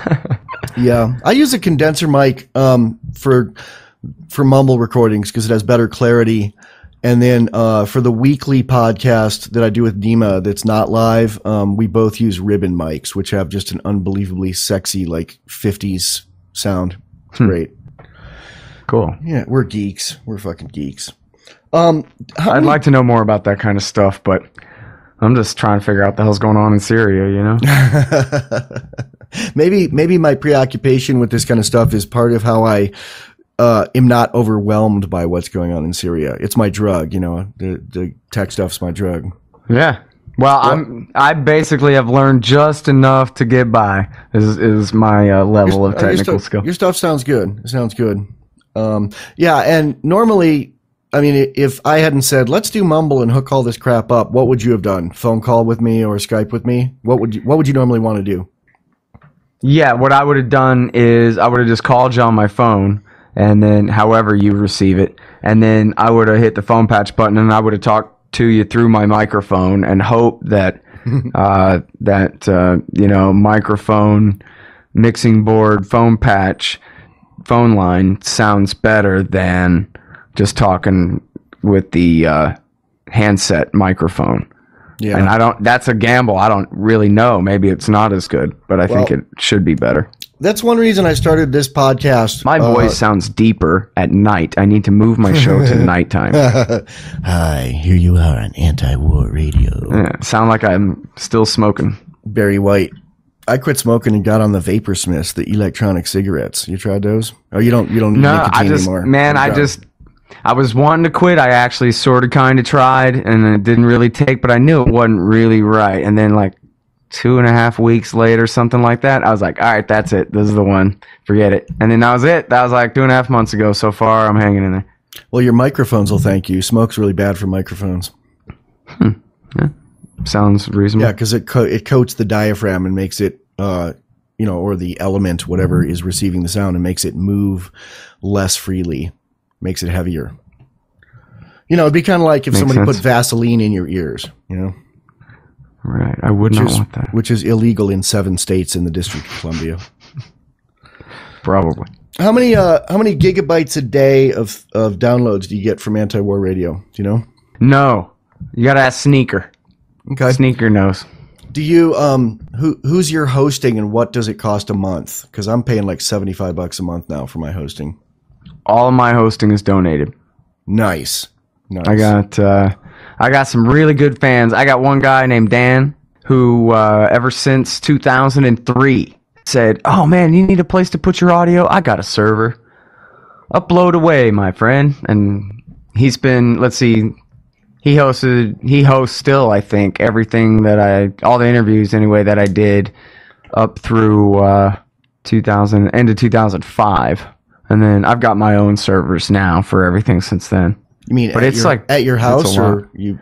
yeah. I use a condenser mic um, for for mumble recordings because it has better clarity. And then uh, for the weekly podcast that I do with Dima that's not live, um, we both use ribbon mics, which have just an unbelievably sexy, like fifties sound. It's Hmm. great. Cool. Yeah, we're geeks. We're fucking geeks. Um, how I'd many- like to know more about that kind of stuff, but I'm just trying to figure out the hell's going on in Syria, you know? maybe maybe my preoccupation with this kind of stuff is part of how I uh, am not overwhelmed by what's going on in Syria. It's my drug, you know. The the tech stuff's my drug. Yeah. Well, I'm. I basically have learned just enough to get by. Is is my uh, level Your- of uh, your technical stuff- skill? Your stuff sounds good. It sounds good. Um, yeah, and normally, I mean, i- if I hadn't said let's do Mumble and hook all this crap up, what would you have done? Phone call with me or Skype with me? What would you What would you normally want to do? Yeah. What I would have done is I would have just called you on my phone, and then however you receive it, and then I would have hit the phone patch button, and I would have talked to you through my microphone, and hope that uh, that uh, you know microphone, mixing board, phone patch, phone line sounds better than just talking with the uh, handset microphone. Yeah. And I don't, that's a gamble. I don't really know. Maybe it's not as good, but I well, think it should be better. That's one reason I started this podcast. My voice uh, sounds deeper at night. I need to move my show to nighttime. Hi, here you are on anti-war radio. Yeah, sound like I'm still smoking. Barry White. I quit smoking and got on the Vapor Smiths, the electronic cigarettes. You tried those? Oh, you don't, you don't no, nicotine I just, anymore. Man, I just... I was wanting to quit. I actually sort of kind of tried, and it didn't really take, but I knew it wasn't really right. And then like two and a half weeks later, something like that, I was like, all right, that's it. This is the one. Forget it. And then that was it. That was like two and a half months ago. So far, I'm hanging in there. Well, your microphones will thank you. Smoke's really bad for microphones. Hmm. Yeah. Sounds reasonable. Yeah, because it, co- it coats the diaphragm and makes it, uh, you know, or the element, whatever is receiving the sound, and makes it move less freely. Makes it heavier. You know, it'd be kind of like if Makes somebody sense. put Vaseline in your ears, you know? Right. I would which not is, want that. Which is illegal in seven states in the District of Columbia. Probably. How many uh, how many gigabytes a day of, of downloads do you get from Anti-War Radio? Do you know? No. You got to ask Sneaker. Okay. Sneaker knows. Do you, um, who who's your hosting and what does it cost a month? Because I'm paying like seventy-five bucks a month now for my hosting. All of my hosting is donated. Nice. Nice. I got uh, I got some really good fans. I got one guy named Dan who uh, ever since two thousand three said, "Oh man, you need a place to put your audio? I got a server. Upload away, my friend." And he's been, let's see, he hosted, he hosts still, I think, everything that I, all the interviews anyway that I did up through uh, two thousand, end of two thousand five. And then I've got my own servers now for everything since then. You mean but at it's your, like at your house or you?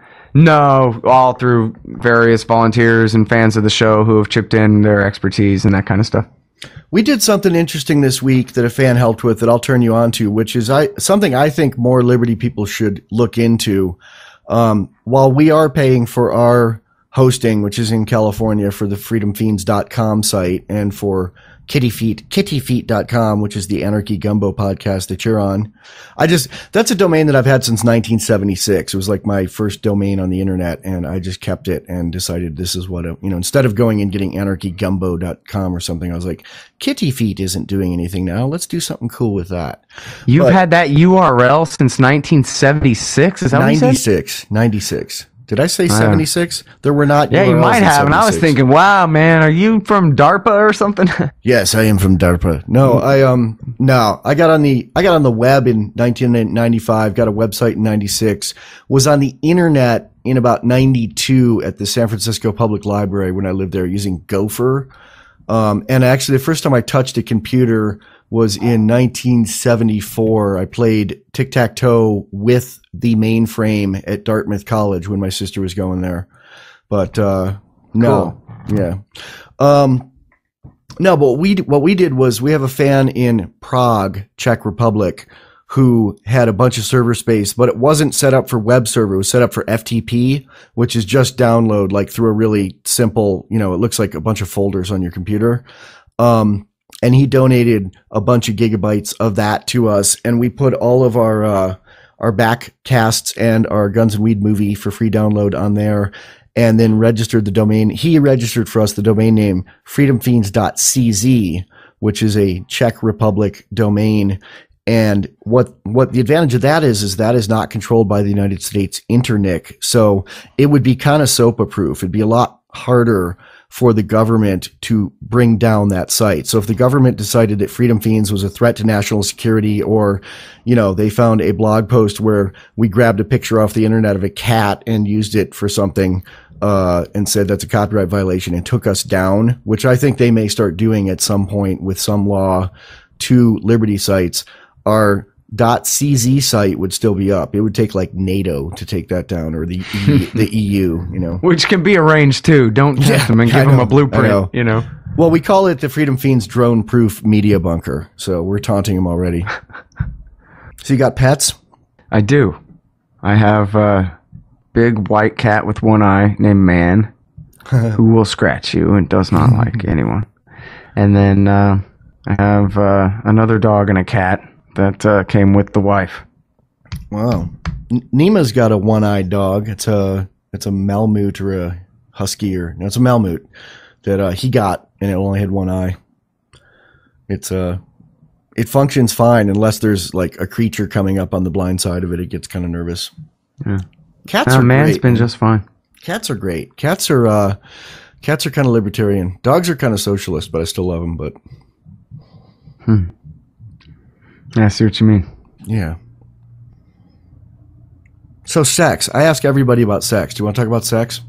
No, all through various volunteers and fans of the show who have chipped in their expertise and that kind of stuff. We did something interesting this week that a fan helped with that I'll turn you on to, which is I something I think more Liberty people should look into. Um, while we are paying for our hosting, which is in California, for the freedom feens dot com site, and for kittyfeet, kittyfeet dot com, which is the Anarchy Gumbo podcast that you're on. I just, that's a domain that I've had since nineteen seventy-six. It was like my first domain on the internet, and I just kept it and decided this is what, it, you know, instead of going and getting anarchy gumbo dot com or something, I was like, Kittyfeet isn't doing anything now. Let's do something cool with that. You've but, had that U R L since nineteen seventy-six? Is that what you said? ninety-six. ninety-six. Did I say seventy-six? There were not. Yeah, U R Ls you might have. And I was thinking, wow, man, are you from DARPA or something? Yes, I am from DARPA. No, I um, no, I got on the I got on the web in nineteen ninety-five. Got a website in ninety-six. Was on the internet in about ninety-two at the San Francisco Public Library when I lived there using Gopher. Um, and actually, the first time I touched a computer was in nineteen seventy-four. I played tic-tac-toe with the mainframe at Dartmouth College when my sister was going there. But uh, no, cool. yeah. Um, no, but what we, what we did was we have a fan in Prague, Czech Republic, who had a bunch of server space, but it wasn't set up for web server. It was set up for F T P, which is just download like through a really simple, you know, it looks like a bunch of folders on your computer. Um, and he donated a bunch of gigabytes of that to us. And we put all of our, uh, our back casts and our Guns and Weed movie for free download on there, and then registered the domain. He registered for us the domain name freedom feens dot c z, which is a Czech Republic domain. And what, what the advantage of that is, is that is not controlled by the United States Internic. So it would be kind of SOPA proof. It'd be a lot harder for the government to bring down that site. So if the government decided that Freedom Feens was a threat to national security, or, you know, they found a blog post where we grabbed a picture off the internet of a cat and used it for something, uh, and said that's a copyright violation and took us down, which I think they may start doing at some point with some law to Liberty sites, our .cz site would still be up. It would take like NATO to take that down, or the e, the E U, you know, which can be arranged too. Don't tempt yeah, them and give them a blueprint. Know. You know. Well, we call it the Freedom Feens drone-proof media bunker, so we're taunting them already. So you got pets? I do. I have a big white cat with one eye named Man, who will scratch you and does not like anyone. And then uh, I have uh, another dog and a cat that uh, came with the wife. Wow. N- Nima's got a one-eyed dog. It's a it's a Malamute or a Husky or no, it's a Malamute that uh, he got, and it only had one eye. It's uh it functions fine unless there's like a creature coming up on the blind side of it. It gets kind of nervous. Yeah. Cats oh, are man's great. been just fine. Cats are great. Cats are uh, cats are kind of libertarian. Dogs are kind of socialist, but I still love them. But hmm. Yeah, I see what you mean. Yeah. So sex. I ask everybody about sex. Do you want to talk about sex?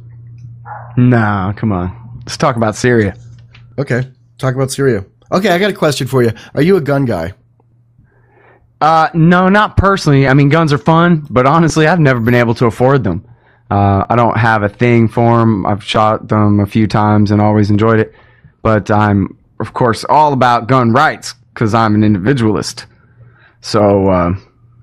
No, come on. Let's talk about Syria. Okay. Talk about Syria. Okay, I got a question for you. Are you a gun guy? Uh, no, not personally. I mean, guns are fun, but honestly, I've never been able to afford them. Uh, I don't have a thing for them. I've shot them a few times and always enjoyed it. But I'm, of course, all about gun rights because I'm an individualist. So uh,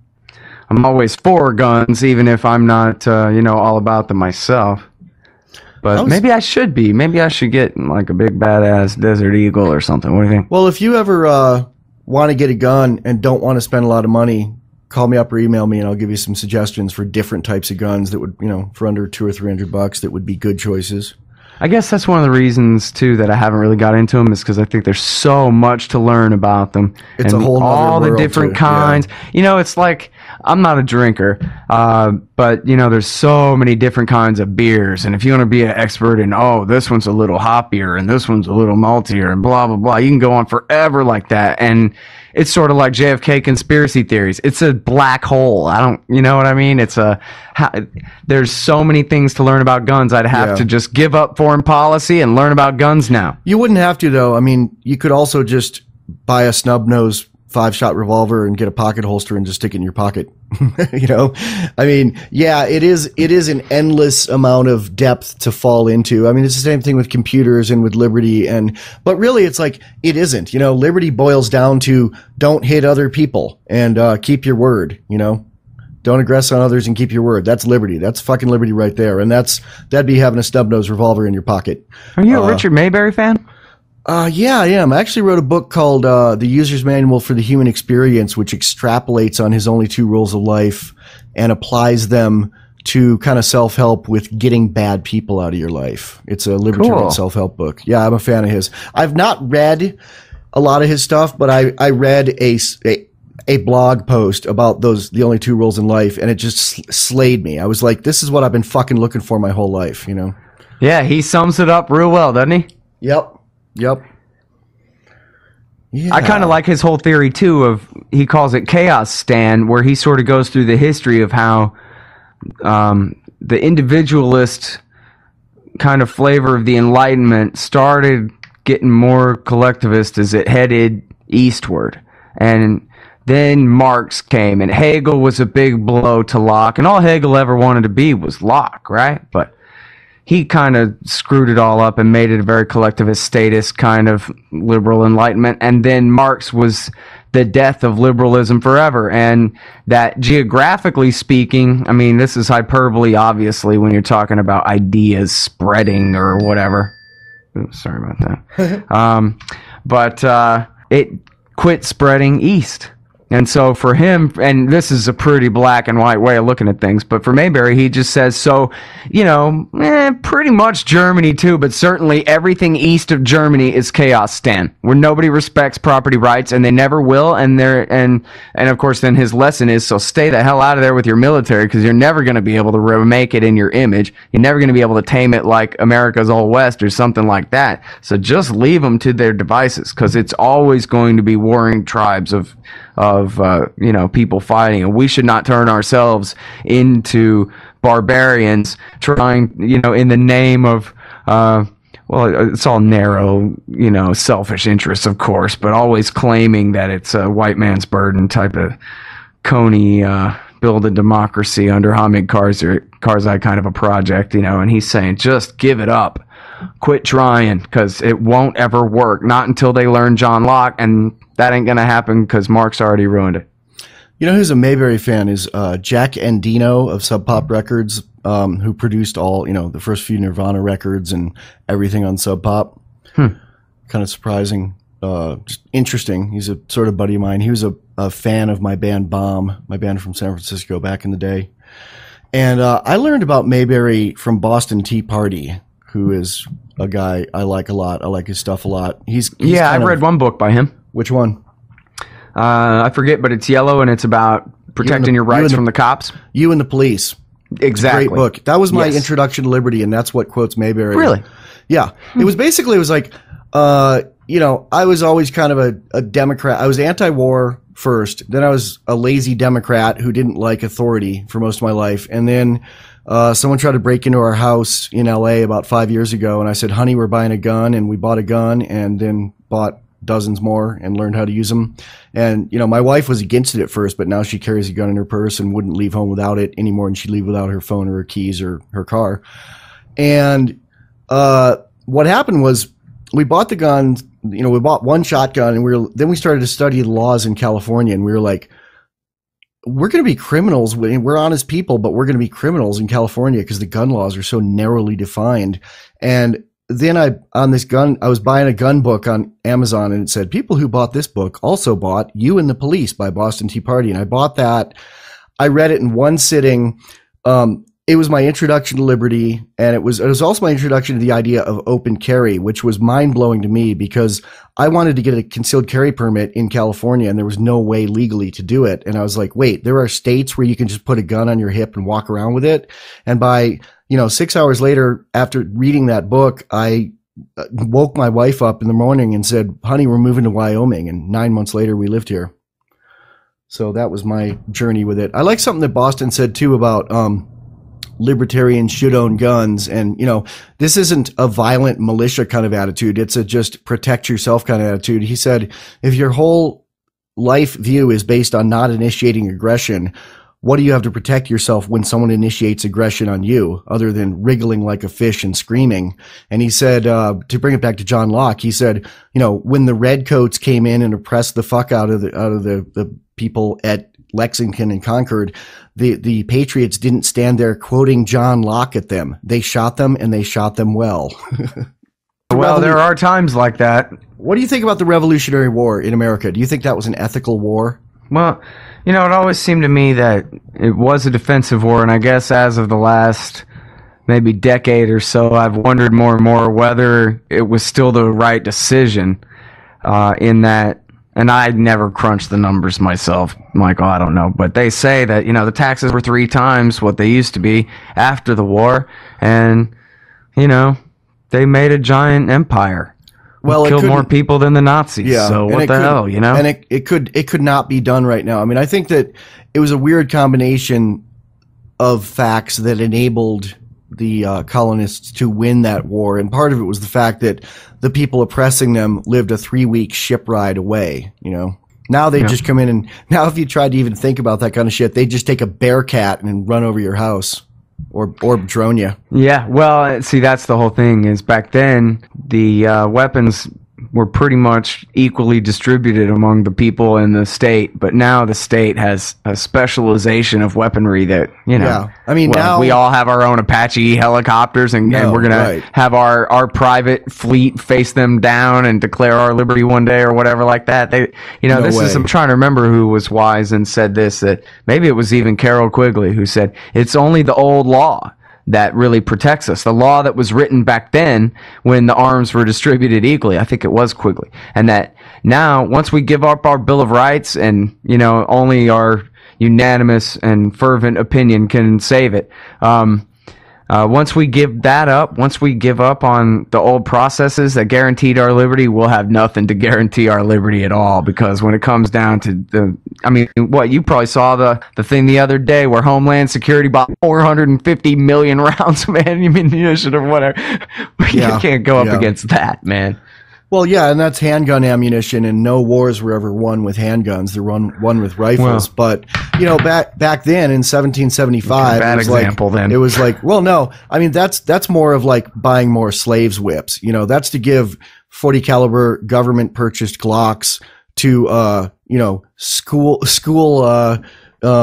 I'm always for guns, even if I'm not, uh, you know, all about them myself. But was, maybe I should be. Maybe I should get like a big badass Desert Eagle or something. What do you think? Well, if you ever uh, want to get a gun and don't want to spend a lot of money, call me up or email me, and I'll give you some suggestions for different types of guns that would, you know, for under two or three hundred bucks, that would be good choices. I guess that's one of the reasons too that I haven't really got into them is because I think there's so much to learn about them. It's and a whole all the world different too. kinds. Yeah. You know, it's like I'm not a drinker, uh, but you know, there's so many different kinds of beers, and if you want to be an expert in, oh, this one's a little hoppier and this one's a little maltier and blah blah blah, you can go on forever like that. And it's sort of like J F K conspiracy theories. It's a black hole. I don't, you know what I mean? It's a, ha, there's so many things to learn about guns. I'd have Yeah. to just give up foreign policy and learn about guns now. You wouldn't have to, though. I mean, you could also just buy a snub-nose five-shot revolver and get a pocket holster and just stick it in your pocket. You know, I mean, yeah, it is. It is an endless amount of depth to fall into. I mean, it's the same thing with computers and with liberty, and but really, it's like it isn't. You know, liberty boils down to don't hit other people and uh, keep your word. You know, don't aggress on others and keep your word. That's liberty. That's fucking liberty right there. And that's that'd be having a snub-nosed revolver in your pocket. Are you a uh, Richard Mayberry fan? Uh, yeah, I am. I actually wrote a book called uh, The User's Manual for the Human Experience, which extrapolates on his only two rules of life and applies them to kind of self-help with getting bad people out of your life. It's a libertarian Cool. self-help book. Yeah, I'm a fan of his. I've not read a lot of his stuff, but I, I read a, a, a blog post about those, the only two rules in life, and it just sl- slayed me. I was like, this is what I've been fucking looking for my whole life, you know? Yeah, he sums it up real well, doesn't he? Yep. Yep. Yeah. I kind of like his whole theory too of, he calls it chaos stand, where he sort of goes through the history of how um, the individualist kind of flavor of the Enlightenment started getting more collectivist as it headed eastward. And then Marx came, and Hegel was a big blow to Locke, and all Hegel ever wanted to be was Locke, right? But he kind of screwed it all up and made it a very collectivist statist kind of liberal enlightenment. And then Marx was the death of liberalism forever. And that geographically speaking, I mean, this is hyperbole, obviously, when you're talking about ideas spreading or whatever. Ooh, sorry about that. um, but uh, it quit spreading east. And so for him, and this is a pretty black and white way of looking at things, but for Mayberry, he just says, so, you know, eh, pretty much Germany too, but certainly everything east of Germany is chaos stand, where nobody respects property rights, and they never will, and they're, and, and of course then his lesson is, so stay the hell out of there with your military, because you're never going to be able to remake it in your image, you're never going to be able to tame it like America's Old West or something like that, so just leave them to their devices, because it's always going to be warring tribes of, of, uh, you know, people fighting, and we should not turn ourselves into barbarians trying, you know, in the name of, uh, well, it's all narrow, you know, selfish interests, of course, but always claiming that it's a white man's burden type of Coney, uh, build a democracy under Hamid Karzai, Karzai kind of a project, you know, and he's saying, just give it up. Quit trying, because it won't ever work. Not until they learn John Locke, and that ain't going to happen because Marx already ruined it. You know who's a Mayberry fan is uh, Jack Endino of Sub Pop Records, um, who produced all, you know, the first few Nirvana records and everything on Sub Pop. Hmm. Kind of surprising. uh, just interesting. He's a sort of buddy of mine. He was a, a fan of my band Bomb, my band from San Francisco back in the day. And uh, I learned about Mayberry from Boston Tea Party, who is a guy I like a lot. I like his stuff a lot. He's, he's yeah, I read of, one book by him. Which one? Uh, I forget, but it's yellow and it's about protecting you the, your rights you the, from the cops. You and the Police. Exactly. Great book. That was my yes. introduction to liberty, and that's what quotes Mayberry. Really? Yeah. Hmm. It was basically, it was like, uh, you know, I was always kind of a, a Democrat. I was anti-war first. Then I was a lazy Democrat who didn't like authority for most of my life. And then uh, someone tried to break into our house in L A about five years ago, and I said, honey, we're buying a gun. And we bought a gun and then bought dozens more and learned how to use them. And, you know, my wife was against it at first, but now she carries a gun in her purse and wouldn't leave home without it anymore. And she'd leave without her phone or her keys or her car. And uh, what happened was we bought the gun, you know, we bought one shotgun, and we were, then we started to study the laws in California, and we were like, we're going to be criminals. We're honest people, but we're going to be criminals in California because the gun laws are so narrowly defined. And then I, on this gun, I was buying a gun book on Amazon, and it said, people who bought this book also bought You and the Police by Boston Tea Party. And I bought that. I read it in one sitting. Um, it was my introduction to liberty. And it was, it was also my introduction to the idea of open carry, which was mind blowing to me because I wanted to get a concealed carry permit in California, and there was no way legally to do it. And I was like, wait, there are states where you can just put a gun on your hip and walk around with it. And by, you know, six hours later, after reading that book, I woke my wife up in the morning and said, honey, we're moving to Wyoming. And nine months later, we lived here. So that was my journey with it. I like something that Boston said too about, um, libertarians should own guns. And, you know, this isn't a violent militia kind of attitude. It's a just protect yourself kind of attitude. He said, if your whole life view is based on not initiating aggression, what do you have to protect yourself when someone initiates aggression on you other than wriggling like a fish and screaming? And he said, uh, to bring it back to John Locke, he said, you know, when the redcoats came in and oppressed the fuck out of the, out of the, the people at Lexington and Concord, the, the patriots didn't stand there quoting John Locke at them. They shot them, and they shot them well. Well, there are times like that. What do you think about the Revolutionary War in America? Do you think that was an ethical war? Well, you know, it always seemed to me that it was a defensive war, and I guess as of the last maybe decade or so, I've wondered more and more whether it was still the right decision uh, in that, and I never crunched the numbers myself, Michael, I don't know, but they say that, you know, the taxes were three times what they used to be after the war, and, you know, they made a giant empire. Well, it killed more people than the Nazis. Yeah, so what the could, hell, you know? And it, it could it could not be done right now. I mean, I think that it was a weird combination of facts that enabled the uh, colonists to win that war, and part of it was the fact that the people oppressing them lived a three-week ship ride away. You know, now they yeah. just come in, and now if you tried to even think about that kind of shit, they just take a Bearcat and run over your house. Or or drone you. Yeah, well, see, that's the whole thing, is back then, the uh, weapons were pretty much equally distributed among the people in the state, but now the state has a specialization of weaponry that, you know, yeah. I mean, well, now we all have our own Apache helicopters, and, no, and we're going right. to have our, our private fleet face them down and declare our liberty one day or whatever like that. They, you know, no this way. is, I'm trying to remember who was wise and said this, that maybe it was even Carol Quigley who said, it's only the old law that really protects us. The law that was written back then when the arms were distributed equally. I think it was Quigley. And that now, once we give up our Bill of Rights and, you know, only our unanimous and fervent opinion can save it, um, uh, once we give that up, once we give up on the old processes that guaranteed our liberty, we'll have nothing to guarantee our liberty at all. Because when it comes down to the, I mean, what, you probably saw the, the thing the other day where Homeland Security bought four hundred fifty million rounds of ammunition or whatever. Yeah, you can't go up yeah. against that, man. Well, yeah, and that's handgun ammunition, and no wars were ever won with handguns. They're won, won with rifles. Well, but, you know, back back then in seventeen seventy-five, bad it was example, like, then. It was like, well, no, I mean, that's that's more of like buying more slaves' whips. You know, that's to give forty caliber government purchased Glocks to, uh, you know, school school uh, um,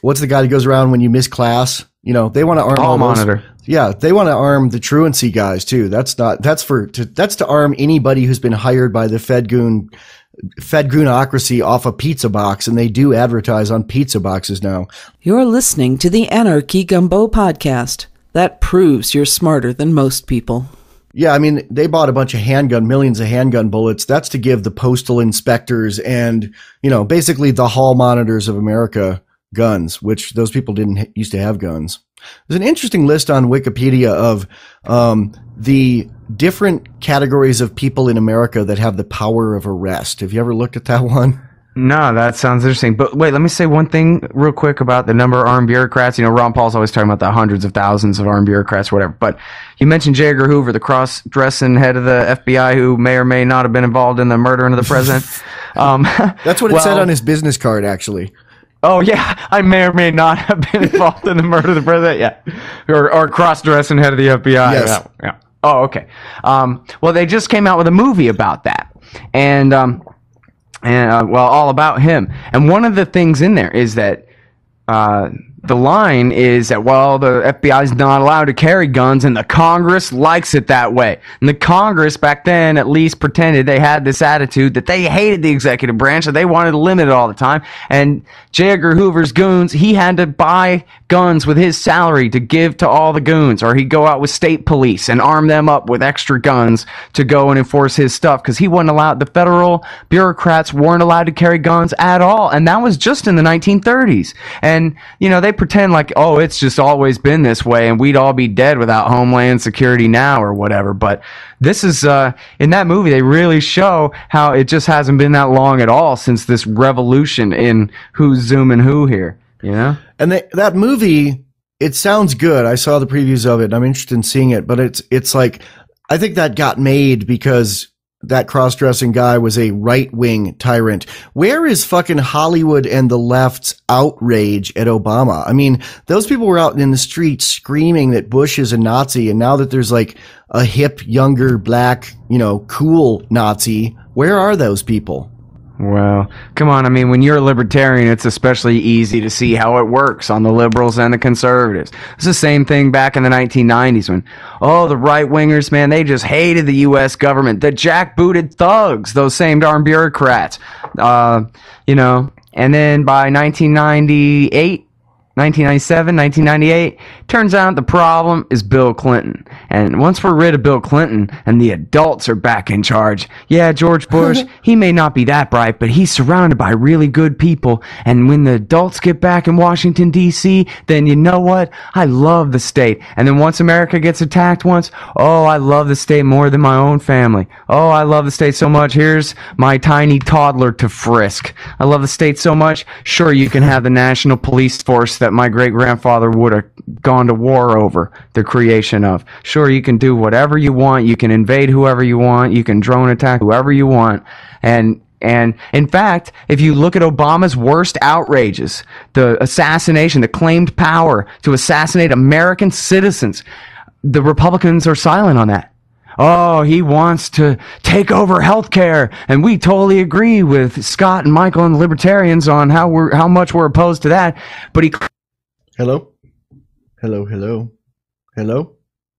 what's the guy that goes around when you miss class? You know, they want to arm Hall all those- monitor. Yeah, they want to arm the truancy guys too. That's not. That's for. To, that's to arm anybody who's been hired by the Fedgoon, Fedgoonocracy off a pizza box, and they do advertise on pizza boxes now. You're listening to the Anarchy Gumbo podcast. That proves you're smarter than most people. Yeah, I mean, they bought a bunch of handgun, millions of handgun bullets. That's to give the postal inspectors and, you know, basically the hall monitors of America guns, which those people didn't ha- used to have guns. There's an interesting list on Wikipedia of um, the different categories of people in America that have the power of arrest. Have you ever looked at that one? No, that sounds interesting. But wait, let me say one thing real quick about the number of armed bureaucrats. You know, Ron Paul's always talking about the hundreds of thousands of armed bureaucrats, whatever. But you mentioned J. Edgar Hoover, the cross-dressing head of the F B I who may or may not have been involved in the murdering of the president. Um, That's what it well, said on his business card, actually. Oh, yeah, I may or may not have been involved in the murder of the president, yeah. Or, or cross-dressing head of the F B I. Yes. Yeah. yeah. Oh, okay. Um, well, they just came out with a movie about that. And... Um, And, uh, well, all about him. And one of the things in there is that uh, the line is that, well, the F B I is not allowed to carry guns, and the Congress likes it that way. And the Congress back then at least pretended they had this attitude that they hated the executive branch, and they wanted to limit it all the time. And J. Edgar Hoover's goons, he had to buy guns with his salary to give to all the goons, or he'd go out with state police and arm them up with extra guns to go and enforce his stuff, because he wasn't allowed, the federal bureaucrats weren't allowed to carry guns at all. And that was just in the nineteen thirties. And, you know, they pretend like, oh, it's just always been this way and we'd all be dead without Homeland Security now or whatever. But this is, uh, in that movie, they really show how it just hasn't been that long at all since this revolution in who's zooming who here, you know? And they, that movie, it sounds good. I saw the previews of it and I'm interested in seeing it, but it's, it's like, I think that got made because that cross-dressing guy was a right-wing tyrant. Where is fucking Hollywood and the left's outrage at Obama? I mean, those people were out in the streets screaming that Bush is a Nazi, and now that there's like a hip, younger, black, you know, cool Nazi, where are those people? Well, come on. I mean, when you're a libertarian, it's especially easy to see how it works on the liberals and the conservatives. It's the same thing back in the nineteen nineties when, oh, the right-wingers, man, they just hated the U S government. The jackbooted thugs, those same darn bureaucrats. Uh, you know, and then by nineteen ninety-eight, nineteen ninety-seven, nineteen ninety-eight, turns out the problem is Bill Clinton. And once we're rid of Bill Clinton and the adults are back in charge, yeah, George Bush, he may not be that bright, but he's surrounded by really good people. And when the adults get back in Washington, D C, then you know what? I love the state. And then once America gets attacked once, oh, I love the state more than my own family. Oh, I love the state so much. Here's my tiny toddler to frisk. I love the state so much. Sure, you can have the National Police Force that my great-grandfather would have gone to war over the creation of. Sure, you can do whatever you want. You can invade whoever you want. You can drone attack whoever you want. And and in fact, if you look at Obama's worst outrages, the assassination, the claimed power to assassinate American citizens, the Republicans are silent on that. Oh, he wants to take over healthcare, and we totally agree with Scott and Michael and the libertarians on how we're how much we're opposed to that. But he Hello? Hello, hello. Hello?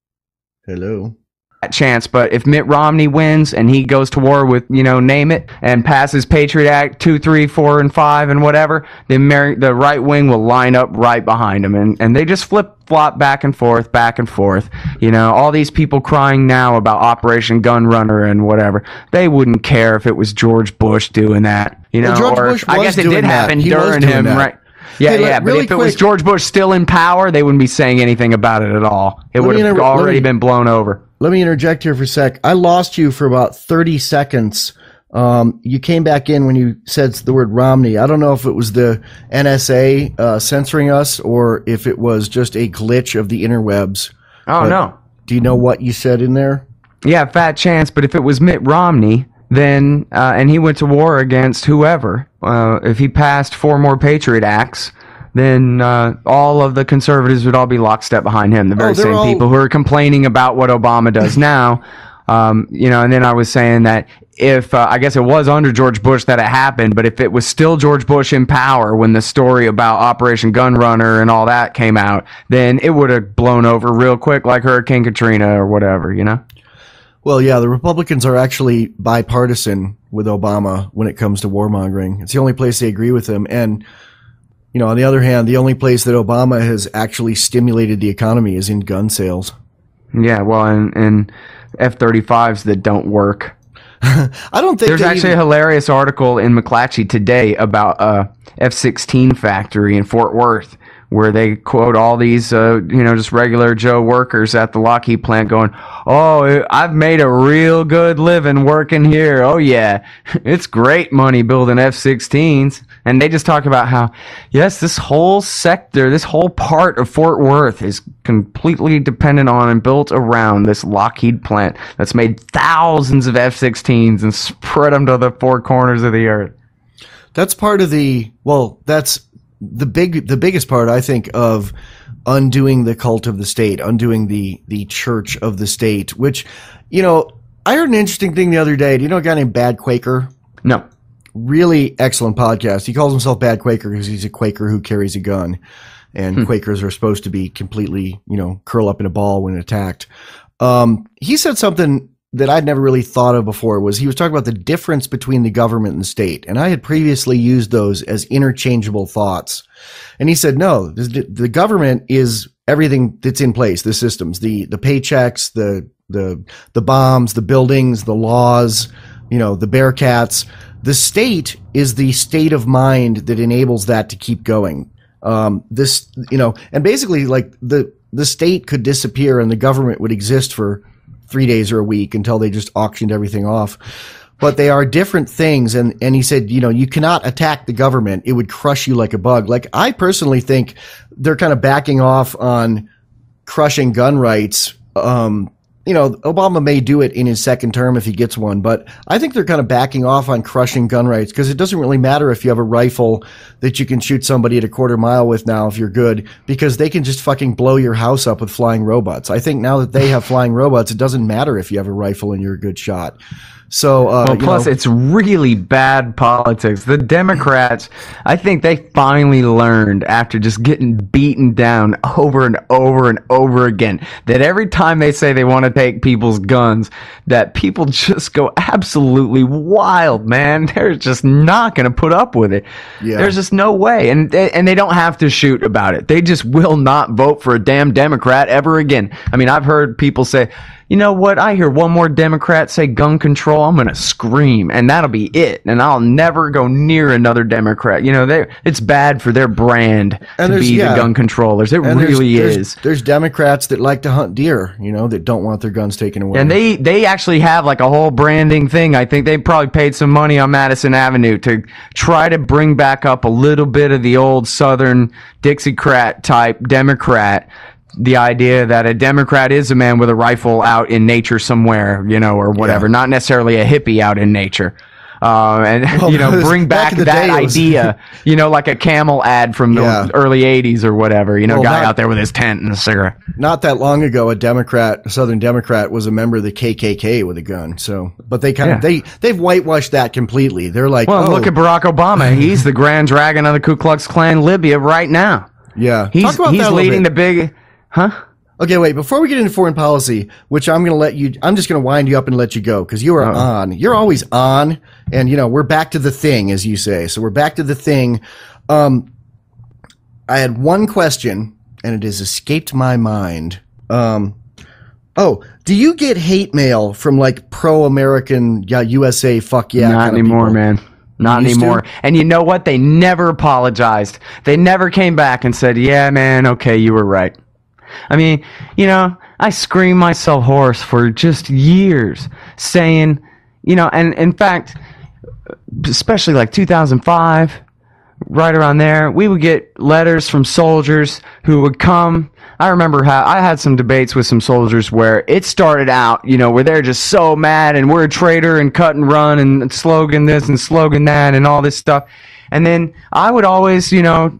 Hello? chance, but if Mitt Romney wins and he goes to war with, you know, name it, and passes Patriot Act two, three, four, and five and whatever, the Ameri- the right wing will line up right behind him, and, and they just flip flop back and forth, back and forth. You know, all these people crying now about Operation Gun Runner and whatever, they wouldn't care if it was George Bush doing that. You know, well, George or Bush I was guess it doing did that. happen He during was doing him, that. right? Yeah, Hey, yeah, but really if it quick, was George Bush still in power, they wouldn't be saying anything about it at all. It Let would me have inter- let already me- been blown over. Let me interject here for a sec. I lost you for about thirty seconds. Um, you came back in when you said the word Romney. I don't know if it was the N S A uh, censoring us or if it was just a glitch of the interwebs. Oh, But no. Do you know what you said in there? Yeah, fat chance, but if it was Mitt Romney, then, uh, and he went to war against whoever, uh, if he passed four more Patriot Acts, then uh, all of the conservatives would all be lockstep behind him. The very Oh, they're same all- people who are complaining about what Obama does now Um, you know, and then I was saying that if, uh, I guess it was under George Bush that it happened, but if it was still George Bush in power when the story about Operation Gunrunner and all that came out, then it would have blown over real quick like Hurricane Katrina or whatever, you know? Well, yeah, the Republicans are actually bipartisan with Obama when it comes to warmongering. It's the only place they agree with him. And, you know, on the other hand, the only place that Obama has actually stimulated the economy is in gun sales. Yeah, well, and, and F thirty-fives that don't work. I don't think there's actually even... a hilarious article in McClatchy today about a F sixteen factory in Fort Worth where they quote all these, uh, you know, just regular Joe workers at the Lockheed plant going, "Oh, I've made a real good living working here. Oh yeah, it's great money building F sixteens." And they just talk about how, yes, this whole sector, this whole part of Fort Worth is completely dependent on and built around this Lockheed plant that's made thousands of F sixteens and spread them to the four corners of the earth. That's part of the, well, that's the big, the biggest part, I think, of undoing the cult of the state, undoing the, the church of the state, which, you know, I heard an interesting thing the other day. Do you know a guy named Bad Quaker? No. Really excellent podcast. He calls himself Bad Quaker because he's a Quaker who carries a gun. And hmm. Quakers are supposed to be completely, you know, curl up in a ball when attacked. Um, he said something that I'd never really thought of before. Was he was talking about the difference between the government and the state. And I had previously used those as interchangeable thoughts. And he said, no, the, the government is everything that's in place, the systems, the, the paychecks, the, the, the bombs, the buildings, the laws, you know, the Bearcats. The state is the state of mind that enables that to keep going. Um, this, you know, and basically like the, the state could disappear and the government would exist for three days or a week until they just auctioned everything off. But they are different things. And, and he said, you know, you cannot attack the government. It would crush you like a bug. Like I personally think they're kind of backing off on crushing gun rights. Um, You know, Obama may do it in his second term if he gets one, but I think they're kind of backing off on crushing gun rights because it doesn't really matter if you have a rifle that you can shoot somebody at a quarter mile with now if you're good, because they can just fucking blow your house up with flying robots. I think now that they have flying robots, it doesn't matter if you have a rifle and you're a good shot. So, uh, well, plus know, it's really bad politics. The Democrats, I think they finally learned after just getting beaten down over and over and over again that every time they say they want to take people's guns, that people just go absolutely wild, man. They're just not going to put up with it. Yeah. There's just no way. And they, and they don't have to shoot about it. They just will not vote for a damn Democrat ever again. I mean, I've heard people say, you know what? I hear one more Democrat say gun control, I'm going to scream, and that'll be it. And I'll never go near another Democrat. You know, they it's bad for their brand and to be yeah. the gun controllers. It and really there's, is. There's, there's Democrats that like to hunt deer, you know, that don't want their guns taken away. And they, they actually have like a whole branding thing. I think they probably paid some money on Madison Avenue to try to bring back up a little bit of the old Southern Dixiecrat type Democrat. The idea that a Democrat is a man with a rifle out in nature somewhere, you know, or whatever, yeah. not necessarily a hippie out in nature. Uh, and, well, you know, bring back, back that was... idea, you know, like a Camel ad from the yeah. early eighties or whatever, you know, well, guy not, out there with his tent and a cigarette. Not that long ago, a Democrat, a Southern Democrat was a member of the K K K with a gun. So, but they kind of, yeah. they, they've whitewashed that completely. They're like, well, oh. look at Barack Obama. He's the Grand Dragon of the Ku Klux Klan Libya right now. Yeah. He's, Talk about he's that leading the big... Huh? Okay, wait, before we get into foreign policy, which I'm going to let you, I'm just going to wind you up and let you go because you are Uh-oh. on. You're always on. And, you know, we're back to the thing, as you say. So we're back to the thing. Um, I had one question and it has escaped my mind. Um, oh, do you get hate mail from like pro-American yeah, U S A fuck yeah? Not anymore, man. Not anymore. To? And you know what? They never apologized. They never came back and said, yeah, man, okay, you were right. I mean, you know, I screamed myself hoarse for just years saying, you know, and in fact, especially like two thousand five, right around there, we would get letters from soldiers who would come. I remember how I had some debates with some soldiers where it started out, you know, where they're just so mad and we're a traitor and cut and run and slogan this and slogan that and all this stuff. And then I would always, you know,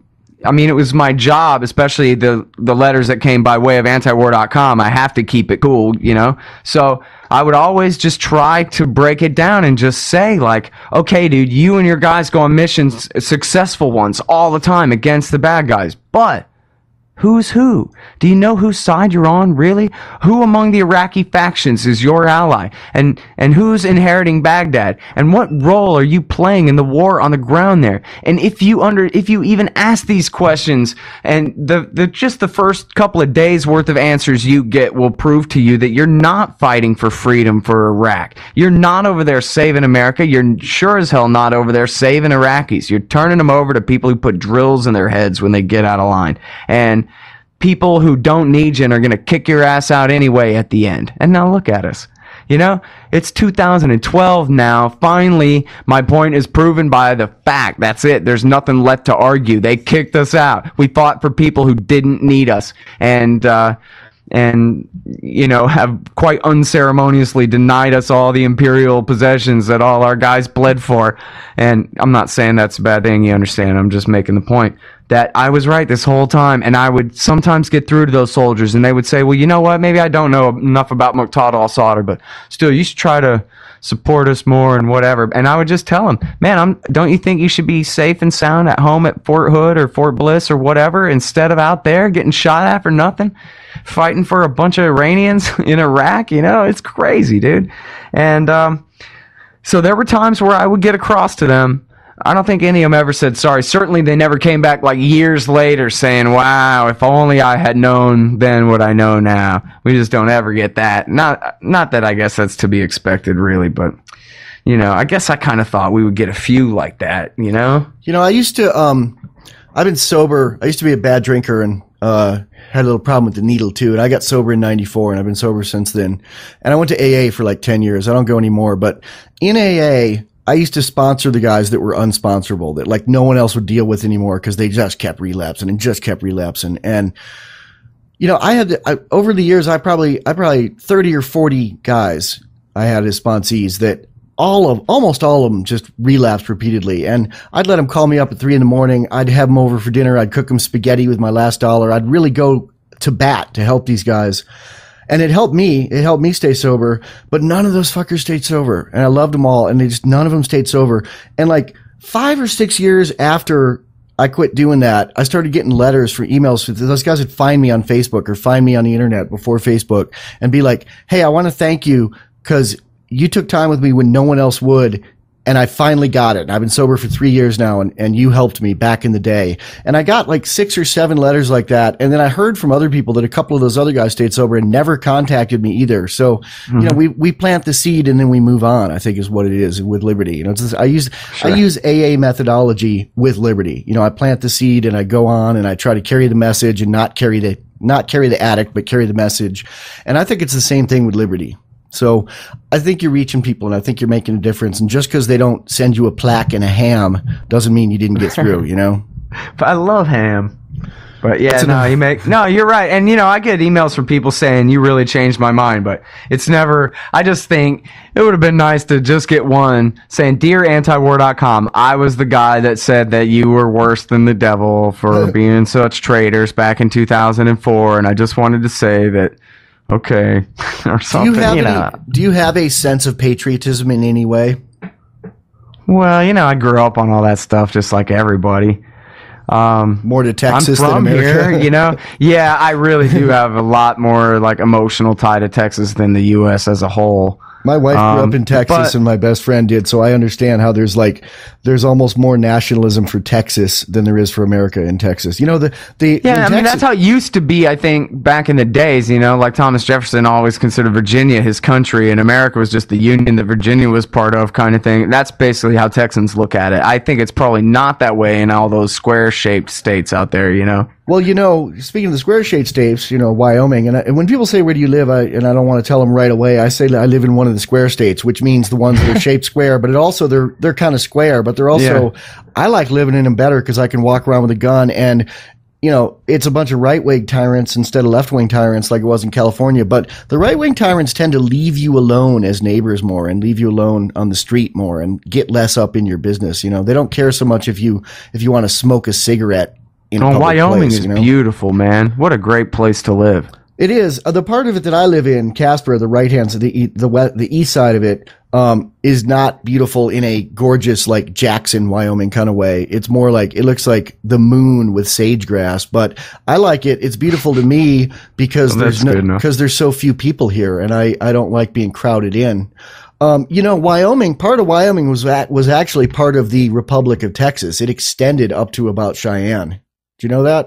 I mean, it was my job, especially the the letters that came by way of antiwar dot com. I have to keep it cool, you know? So I would always just try to break it down and just say, like, okay, dude, you and your guys go on missions, successful ones, all the time against the bad guys. But who's who? Do you know whose side you're on, really? Who among the Iraqi factions is your ally? And and who's inheriting Baghdad? And what role are you playing in the war on the ground there? And if you under if you even ask these questions, and the, the just the first couple of days worth of answers you get will prove to you that you're not fighting for freedom for Iraq. You're not over there saving America. You're sure as hell not over there saving Iraqis. You're turning them over to people who put drills in their heads when they get out of line. And people who don't need you and are going to kick your ass out anyway at the end. And now look at us. You know, it's two thousand twelve now. Finally, my point is proven by the fact. That's it. There's nothing left to argue. They kicked us out. We fought for people who didn't need us. And, uh, and, you know, have quite unceremoniously denied us all the imperial possessions that all our guys bled for. And I'm not saying that's a bad thing, you understand. I'm just making the point that I was right this whole time, and I would sometimes get through to those soldiers, and they would say, well, you know what, maybe I don't know enough about Muqtada al-Sadr, but still, you should try to support us more and whatever. And I would just tell them, man, I'm, don't you think you should be safe and sound at home at Fort Hood or Fort Bliss or whatever, instead of out there getting shot at for nothing, fighting for a bunch of Iranians in Iraq? You know, it's crazy, dude. And um, so there were times where I would get across to them. I don't think any of them ever said sorry. Certainly they never came back like years later saying, wow, if only I had known then what I know now. We just don't ever get that. Not not that I guess that's to be expected, really, but, you know, I guess I kind of thought we would get a few like that, you know? You know, I used to, um, I've been sober. I used to be a bad drinker and uh, had a little problem with the needle, too. And I got sober in ninety-four, and I've been sober since then. And I went to A A for like ten years. I don't go anymore. But in A A, I used to sponsor the guys that were unsponsorable, that like no one else would deal with anymore because they just kept relapsing and just kept relapsing. And, you know, I had, I, over the years, I probably, I probably thirty or forty guys I had as sponsees that all of, almost all of them just relapsed repeatedly. And I'd let them call me up at three in the morning. I'd have them over for dinner. I'd cook them spaghetti with my last dollar. I'd really go to bat to help these guys. And it helped me. It helped me stay sober. But none of those fuckers stayed sober. And I loved them all. And they just, none of them stayed sober. And like five or six years after I quit doing that, I started getting letters for emails. Those guys would find me on Facebook or find me on the internet before Facebook and be like, hey, I want to thank you because you took time with me when no one else would. And I finally got it. I've been sober for three years now, and, and you helped me back in the day. And I got like six or seven letters like that. And then I heard from other people that a couple of those other guys stayed sober and never contacted me either. So, mm-hmm. you know, we, we plant the seed and then we move on, I think is what it is with Liberty. You know, it's just, I use, sure. I use A A methodology with Liberty. You know, I plant the seed and I go on and I try to carry the message and not carry the, not carry the addict, but carry the message. And I think it's the same thing with Liberty. So I think you're reaching people, and I think you're making a difference. And just because they don't send you a plaque and a ham doesn't mean you didn't get through, you know? But I love ham. But yeah, no, enough. you make no, you're right. And you know, I get emails from people saying you really changed my mind, but it's never. I just think it would have been nice to just get one saying, "Dear antiwar dot com, I was the guy that said that you were worse than the devil for being such traitors back in two thousand four, and I just wanted to say that." Okay, or something. Do you have you know. any, do you have a sense of patriotism in any way? Well, you know, I grew up on all that stuff just like everybody. Um, more to Texas I'm from than America. Here, you know. Yeah, I really do have a lot more like emotional tie to Texas than the U S as a whole. My wife grew um, up in Texas, but, and my best friend did, so I understand how there's like there's almost more nationalism for Texas than there is for America in Texas. You know, the the yeah, I Texas, mean that's how it used to be. I think back in the days, you know, like Thomas Jefferson always considered Virginia his country, and America was just the union that Virginia was part of, kind of thing. That's basically how Texans look at it. I think it's probably not that way in all those square-shaped states out there, you know. Well, you know, speaking of the square-shaped states, you know, Wyoming, and, I, and when people say, where do you live, I, and I don't want to tell them right away, I say I live in one of the square states, which means the ones that are shaped square, but it also, they're, they're kind of square, but they're also, yeah. I like living in them better because I can walk around with a gun and, you know, it's a bunch of right-wing tyrants instead of left-wing tyrants like it was in California, but the right-wing tyrants tend to leave you alone as neighbors more and leave you alone on the street more and get less up in your business. You know, they don't care so much if you, if you want to smoke a cigarette in a Oh, public Wyoming place, is you know? beautiful, man. What a great place to live. It is. Uh, the part of it that I live in, Casper, the right hand, so the e- the west, the east side of it, um, is not beautiful in a gorgeous like Jackson, Wyoming kind of way. It's more like it looks like the moon with sage grass. But I like it. It's beautiful to me because Oh, there's that's no, good enough. because there's so few people here, and I I don't like being crowded in. Um, you know, Wyoming, part of Wyoming was at, was actually part of the Republic of Texas. It extended up to about Cheyenne. Do you know that?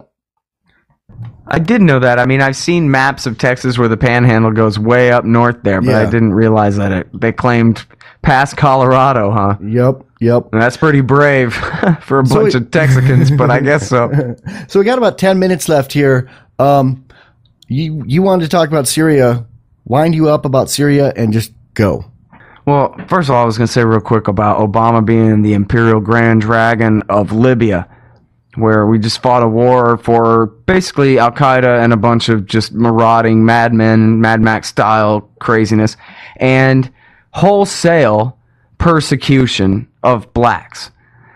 I did know that. I mean, I've seen maps of Texas where the panhandle goes way up north there, but Yeah. I didn't realize that it they claimed past Colorado, huh? Yep, yep. And that's pretty brave for a So bunch it- of Texicans, but I guess so. So we got about ten minutes left here. Um, you you wanted to talk about Syria. Wind you up about Syria and just go. Well, first of all, I was going to say real quick about Obama being the imperial grand dragon of Libya, where we just fought a war for basically Al-Qaeda and a bunch of just marauding madmen, Mad Max style craziness, and wholesale persecution of blacks.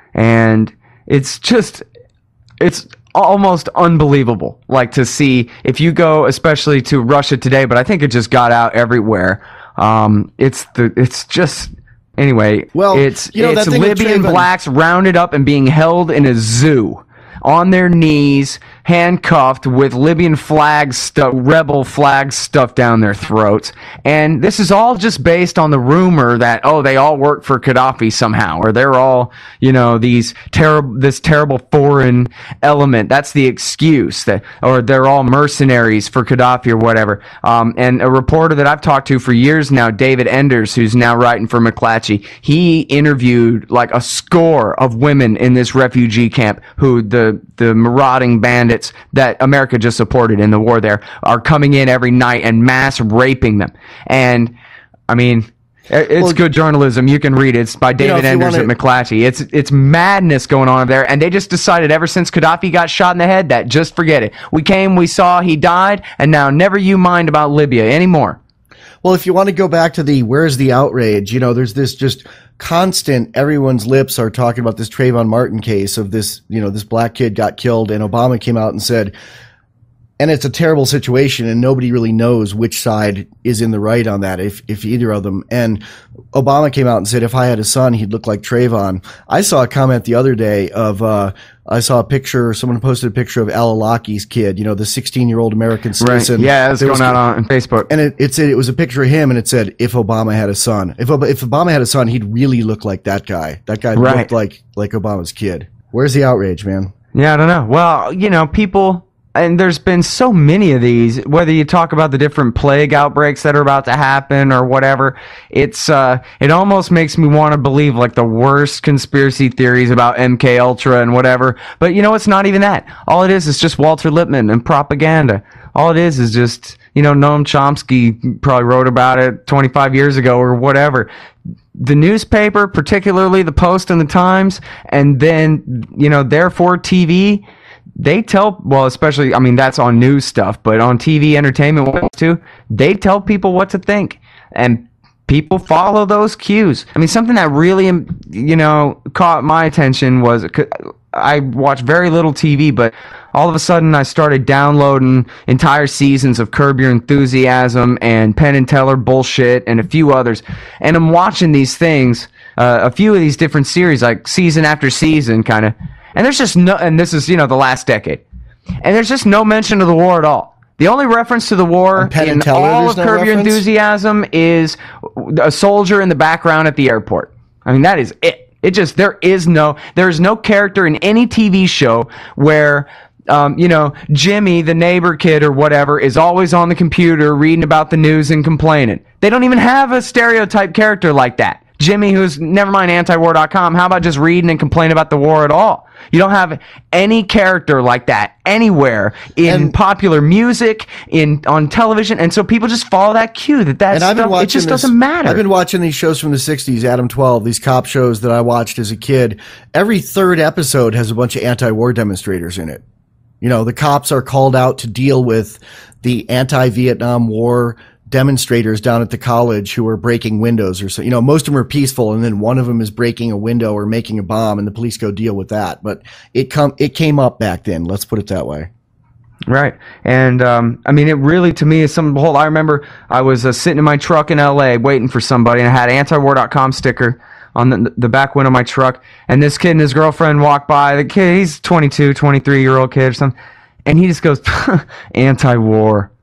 And it's just, it's almost unbelievable, like to see, if you go especially to Russia today, but I think it just got out everywhere. Um, it's the, it's just, anyway, Well, it's, you know, it's that thing with Libyan Trayvon- blacks rounded up and being held in a zoo on their knees, handcuffed with Libyan flags, stu- rebel flags stuffed down their throats. And this is all just based on the rumor that, oh, they all work for Gaddafi somehow, or they're all, you know, these terrible, this terrible foreign element. That's the excuse, that, or they're all mercenaries for Gaddafi or whatever. Um, and a reporter that I've talked to for years now, David Enders, who's now writing for McClatchy, he interviewed like a score of women in this refugee camp who the the marauding bandits that America just supported in the war there are coming in every night and mass raping them. And I mean, it's Well, good journalism. You can read it. It's by you know, David if you Enders wanna- at McClatchy. It's it's madness going on there, and they just decided ever since Gaddafi got shot in the head that just forget it. We came, we saw, he died, and now never you mind about Libya anymore. Well, if you want to go back to the where's the outrage, you know, there's this just constant, everyone's lips are talking about this Trayvon Martin case of this, you know, this black kid got killed, and Obama came out and said, and it's a terrible situation, and nobody really knows which side is in the right on that, if if either of them. And Obama came out and said, if I had a son, he'd look like Trayvon. I saw a comment the other day of, uh, I saw a picture, someone posted a picture of Al-Awlaki's kid, you know, the sixteen-year-old American citizen. Yeah, it's There going was- out on Facebook. And it, it said, it was a picture of him, and it said, if Obama had a son. If, Ob- if Obama had a son, he'd really look like that guy. That guy Right. looked like, like Obama's kid. Where's the outrage, man? Yeah, I don't know. Well, you know, people, and there's been so many of these, whether you talk about the different plague outbreaks that are about to happen or whatever, it's, uh, it almost makes me want to believe like the worst conspiracy theories about M K Ultra and whatever. But you know, it's not even that. All it is is just Walter Lippmann and propaganda. All it is is just, you know, Noam Chomsky probably wrote about it twenty-five years ago or whatever. The newspaper, particularly the Post and the Times, and then, you know, therefore T V, they tell, well, especially, I mean, that's on news stuff, but on T V entertainment too, they tell people what to think, and people follow those cues. I mean, something that really, you know, caught my attention was, I watch very little T V, but all of a sudden I started downloading entire seasons of Curb Your Enthusiasm and Penn and Teller bullshit and a few others, and I'm watching these things, uh, a few of these different series, like season after season, kind of. And there's just no, and this is, you know, the last decade. And there's just no mention of the war at all. The only reference to the war Penn in and Teller, all there's of no Curb Your reference? Enthusiasm is a soldier in the background at the airport. I mean, that is it. It just, there is no, there is no character in any T V show where, um, you know, Jimmy, the neighbor kid or whatever, is always on the computer reading about the news and complaining. They don't even have a stereotype character like that. Jimmy, who's, never mind anti war dot com, how about just reading and complaining about the war at all? You don't have any character like that anywhere in And- popular music, in on television, and so people just follow that cue that that And I've been stuff, watching it just this- doesn't matter. I've been watching these shows from the sixties, Adam twelve, these cop shows that I watched as a kid. Every third episode has a bunch of anti-war demonstrators in it. You know, the cops are called out to deal with the anti-Vietnam War demonstrators down at the college who were breaking windows or so. You know, most of them are peaceful, and then one of them is breaking a window or making a bomb, and the police go deal with that. But it come it came up back then. Let's put it that way. Right. And, um, I mean, it really, to me, is some whole, I remember I was uh, sitting in my truck in L A waiting for somebody, and I had an anti war dot com sticker on the, the back window of my truck, and this kid and his girlfriend walked by. The kid, he's twenty-two, twenty-three-year-old kid or something, and he just goes, anti-war.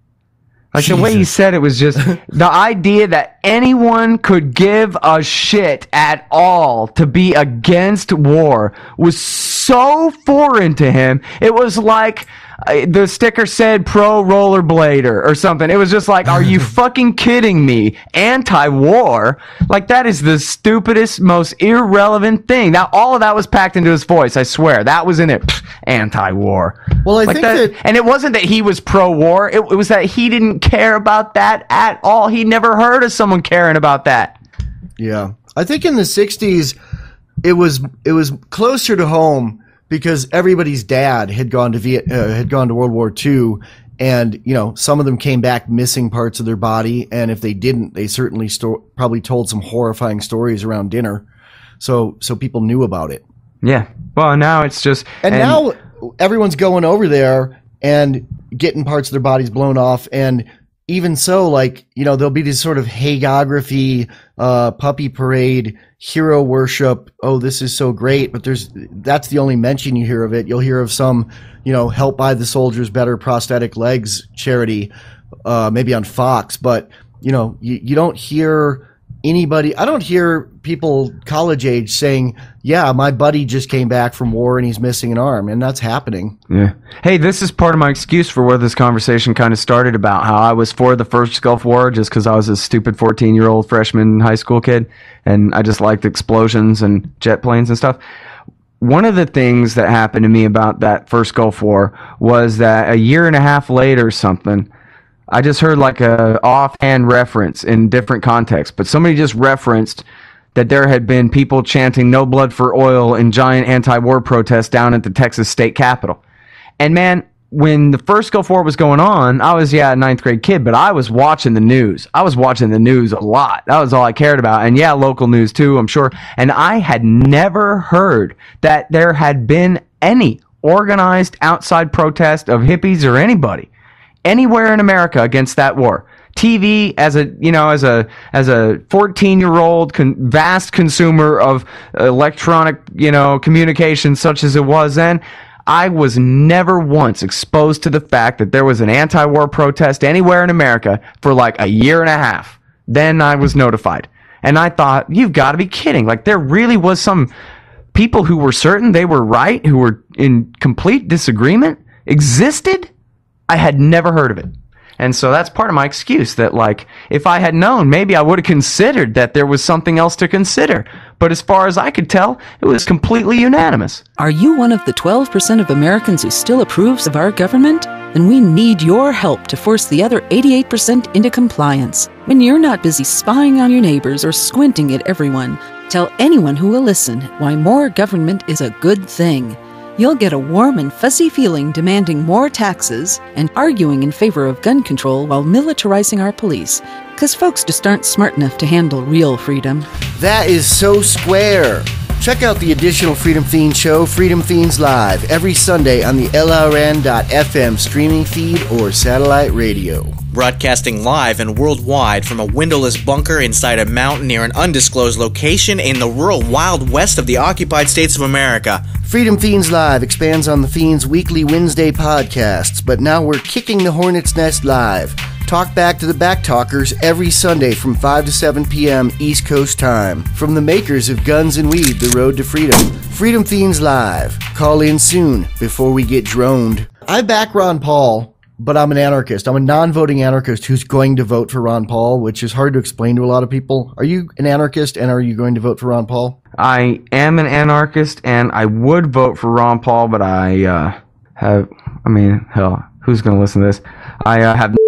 Like, Jesus. The way he said it was just, the idea that anyone could give a shit at all to be against war was so foreign to him. It was like, uh, the sticker said pro rollerblader or something. It was just like, are you fucking kidding me? Anti-war? Like, that is the stupidest, most irrelevant thing. Now, all of that was packed into his voice, I swear. That was in it. Pfft, anti-war. Well, I like think that, that... And it wasn't that he was pro-war. It, it was that he didn't care about that at all. He never heard of someone caring about that. Yeah. I think in the sixties, it was it was closer to home because everybody's dad had gone to Viet, uh, had gone to World War Two, and you know some of them came back missing parts of their body, and if they didn't, they certainly sto- probably told some horrifying stories around dinner, so so people knew about it. Yeah. Well, now it's just and, and now everyone's going over there and getting parts of their bodies blown off, and even so, like, you know, there'll be this sort of hagiography, uh, puppy parade, hero worship. Oh, this is so great. But there's, that's the only mention you hear of it. You'll hear of some, you know, help buy the soldiers better prosthetic legs charity, uh, maybe on Fox. But, you know, you, you don't hear anybody, I don't hear people college age saying, yeah, my buddy just came back from war and he's missing an arm, and that's happening. Yeah. Hey, this is part of my excuse for where this conversation kind of started about how I was for the first Gulf War just because I was a stupid fourteen-year-old freshman high school kid, and I just liked explosions and jet planes and stuff. One of the things that happened to me about that first Gulf War was that a year and a half later or something, I just heard like a offhand reference in different contexts, but somebody just referenced that there had been people chanting "No blood for oil" in giant anti-war protests down at the Texas state capitol. And man, when the first Gulf War was going on, I was, yeah, a ninth grade kid, but I was watching the news. I was watching the news a lot. That was all I cared about. And yeah, local news too, I'm sure. And I had never heard that there had been any organized outside protest of hippies or anybody anywhere in America against that war. T V, as a you know as a as a fourteen-year-old con- vast consumer of electronic you know communication such as it was then, I was never once exposed to the fact that there was an anti-war protest anywhere in America for like a year and a half. Then I was notified, and I thought, you've got to be kidding! Like, there really was some people who were certain they were right, who were in complete disagreement, existed. I had never heard of it. And so that's part of my excuse that, like, if I had known, maybe I would have considered that there was something else to consider. But as far as I could tell, it was completely unanimous. Are you one of the twelve percent of Americans who still approves of our government? Then we need your help to force the other eighty-eight percent into compliance. When you're not busy spying on your neighbors or squinting at everyone, tell anyone who will listen why more government is a good thing. You'll get a warm and fuzzy feeling demanding more taxes and arguing in favor of gun control while militarizing our police, because folks just aren't smart enough to handle real freedom. That is so square. Check out the additional Freedom Feens show, Freedom Feens Live, every Sunday on the L R N dot F M streaming feed or satellite radio. Broadcasting live and worldwide from a windowless bunker inside a mountain near an undisclosed location in the rural Wild West of the occupied states of America. Freedom Feens Live expands on the Feens' weekly Wednesday podcasts, but now we're kicking the hornet's nest live. Talk back to the back talkers every Sunday from five to seven p.m. East Coast time. From the makers of Guns and Weed, The Road to Freedom. Freedom Feens Live. Call in soon before we get droned. I back Ron Paul, but I'm an anarchist. I'm a non-voting anarchist who's going to vote for Ron Paul, which is hard to explain to a lot of people. Are you an anarchist, and are you going to vote for Ron Paul? I am an anarchist, and I would vote for Ron Paul, but I uh, have, I mean, hell, who's going to listen to this? I uh, have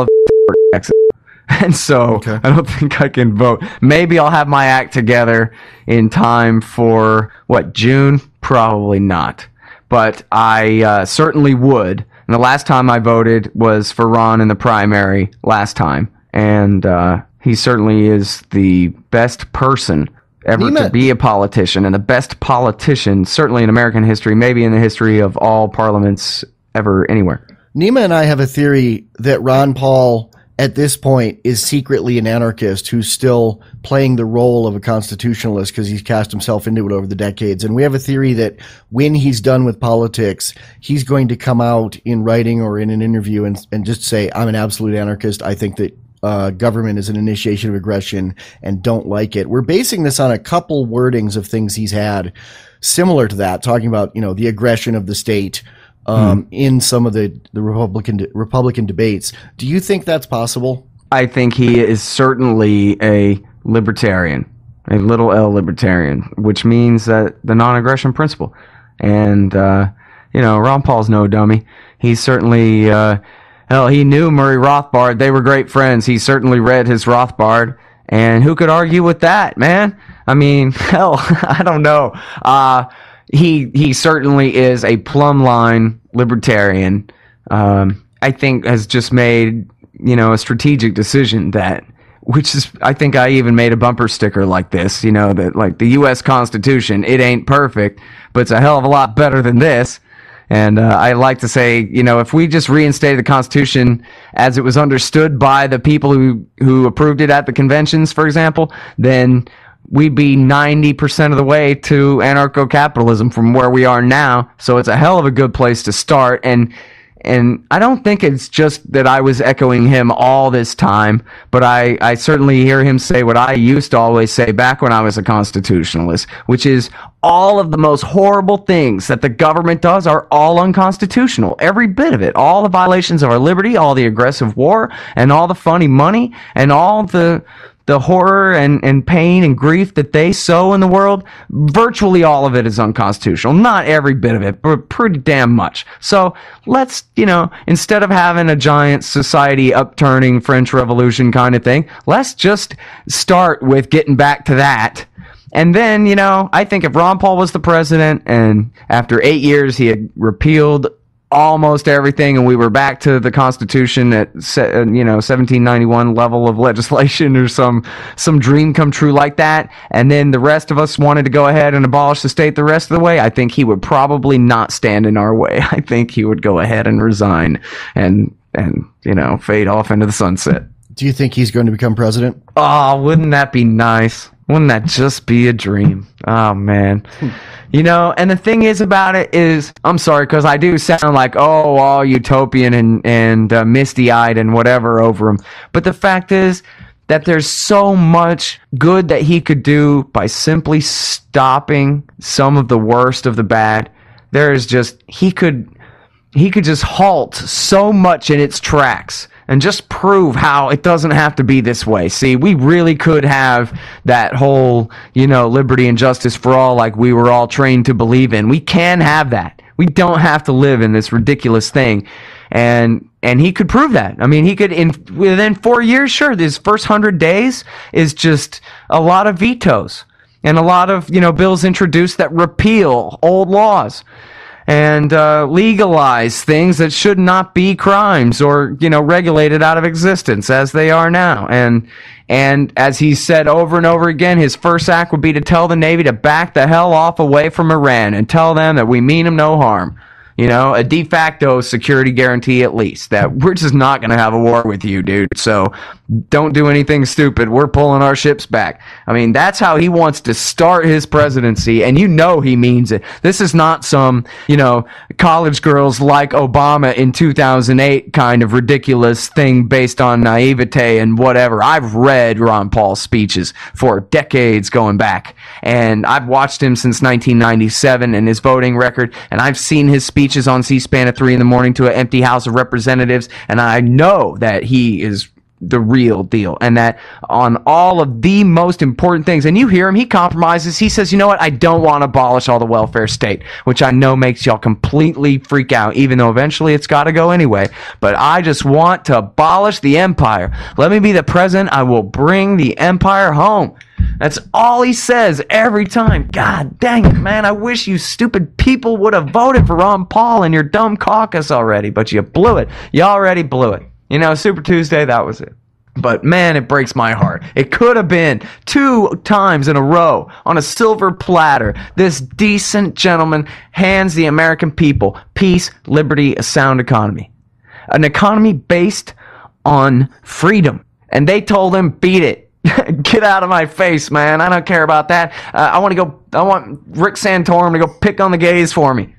Texas, and so okay. I don't think I can vote. Maybe I'll have my act together in time for, what, June? Probably not. But I uh, certainly would. And the last time I voted was for Ron in the primary last time. And uh, he certainly is the best person ever Nima, to be a politician, and the best politician, certainly in American history, maybe in the history of all parliaments ever anywhere. Nima and I have a theory that Ron Paul, at this point, is secretly an anarchist who's still playing the role of a constitutionalist because he's cast himself into it over the decades. And we have a theory that when he's done with politics, he's going to come out in writing or in an interview and, and just say, I'm an absolute anarchist. I think that uh, government is an initiation of aggression and don't like it. We're basing this on a couple wordings of things he's had similar to that, talking about, you know, the aggression of the state um, hmm. in some of the, the Republican Republican debates. Do you think that's possible? I think he is certainly a libertarian, a little L libertarian, which means that the non-aggression principle. And, uh, you know, Ron Paul's no dummy. He's certainly, uh, hell, he knew Murray Rothbard. They were great friends. He certainly read his Rothbard. And who could argue with that, man? I mean, hell, I don't know. Uh, he, he certainly is a plumb line libertarian. Um, I think has just made, you know, a strategic decision that, which is, I think I even made a bumper sticker like this, you know, that like the U S Constitution, it ain't perfect, but it's a hell of a lot better than this. And uh, I like to say, you know, if we just reinstated the Constitution as it was understood by the people who, who approved it at the conventions, for example, then we'd be ninety percent of the way to anarcho-capitalism from where we are now. So it's a hell of a good place to start. And And I don't think it's just that I was echoing him all this time, but I, I certainly hear him say what I used to always say back when I was a constitutionalist, which is all of the most horrible things that the government does are all unconstitutional. Every bit of it. All the violations of our liberty, all the aggressive war, and all the funny money, and all the the horror and, and pain and grief that they sow in the world, virtually all of it is unconstitutional. Not every bit of it, but pretty damn much. So let's, you know, instead of having a giant society upturning French Revolution kind of thing, let's just start with getting back to that. And then, you know, I think if Ron Paul was the president and after eight years he had repealed almost everything, and we were back to the Constitution at, you know, seventeen ninety-one level of legislation or some some dream come true like that, and then the rest of us wanted to go ahead and abolish the state the rest of the way, I think he would probably not stand in our way. I think he would go ahead and resign and, and you know, fade off into the sunset. Do you think he's going to become president? Oh, wouldn't that be nice? Wouldn't that just be a dream? Oh, man. You know, and the thing is about it is, I'm sorry, because I do sound like, oh, all utopian and, and uh, misty-eyed and whatever over him. But the fact is that there's so much good that he could do by simply stopping some of the worst of the bad. There is just, he could, he could just halt so much in its tracks and just prove how it doesn't have to be this way. See, we really could have that whole, you know, liberty and justice for all like we were all trained to believe in. We can have that. We don't have to live in this ridiculous thing. And and he could prove that. I mean, he could, in within four years, sure, his first hundred days is just a lot of vetoes and a lot of, you know, bills introduced that repeal old laws and uh, legalize things that should not be crimes or, you know, regulated out of existence as they are now. And and as he said over and over again, his first act would be to tell the Navy to back the hell off away from Iran and tell them that we mean them no harm. You know, a de facto security guarantee at least, that we're just not going to have a war with you, dude. So don't do anything stupid. We're pulling our ships back. I mean, that's how he wants to start his presidency, and you know he means it. This is not some, you know, college girls like Obama in two thousand eight kind of ridiculous thing based on naivete and whatever. I've read Ron Paul's speeches for decades going back, and I've watched him since nineteen ninety-seven and his voting record, and I've seen his speeches on C-SPAN at three in the morning to an empty House of Representatives, and I know that he is the real deal, and that on all of the most important things, and you hear him, he compromises. He says, you know what, I don't want to abolish all the welfare state, which I know makes y'all completely freak out, even though eventually it's got to go anyway, but I just want to abolish the empire. Let me be the president. I will bring the empire home. That's all he says every time. God dang it, man. I wish you stupid people would have voted for Ron Paul in your dumb caucus already, but you blew it. You already blew it. You know, Super Tuesday, that was it. But man, it breaks my heart. It could have been two times in a row on a silver platter. This decent gentleman hands the American people peace, liberty, a sound economy. An economy based on freedom. And they told him, beat it. Get out of my face, man. I don't care about that. Uh, I want to go, I want Rick Santorum to go pick on the gays for me.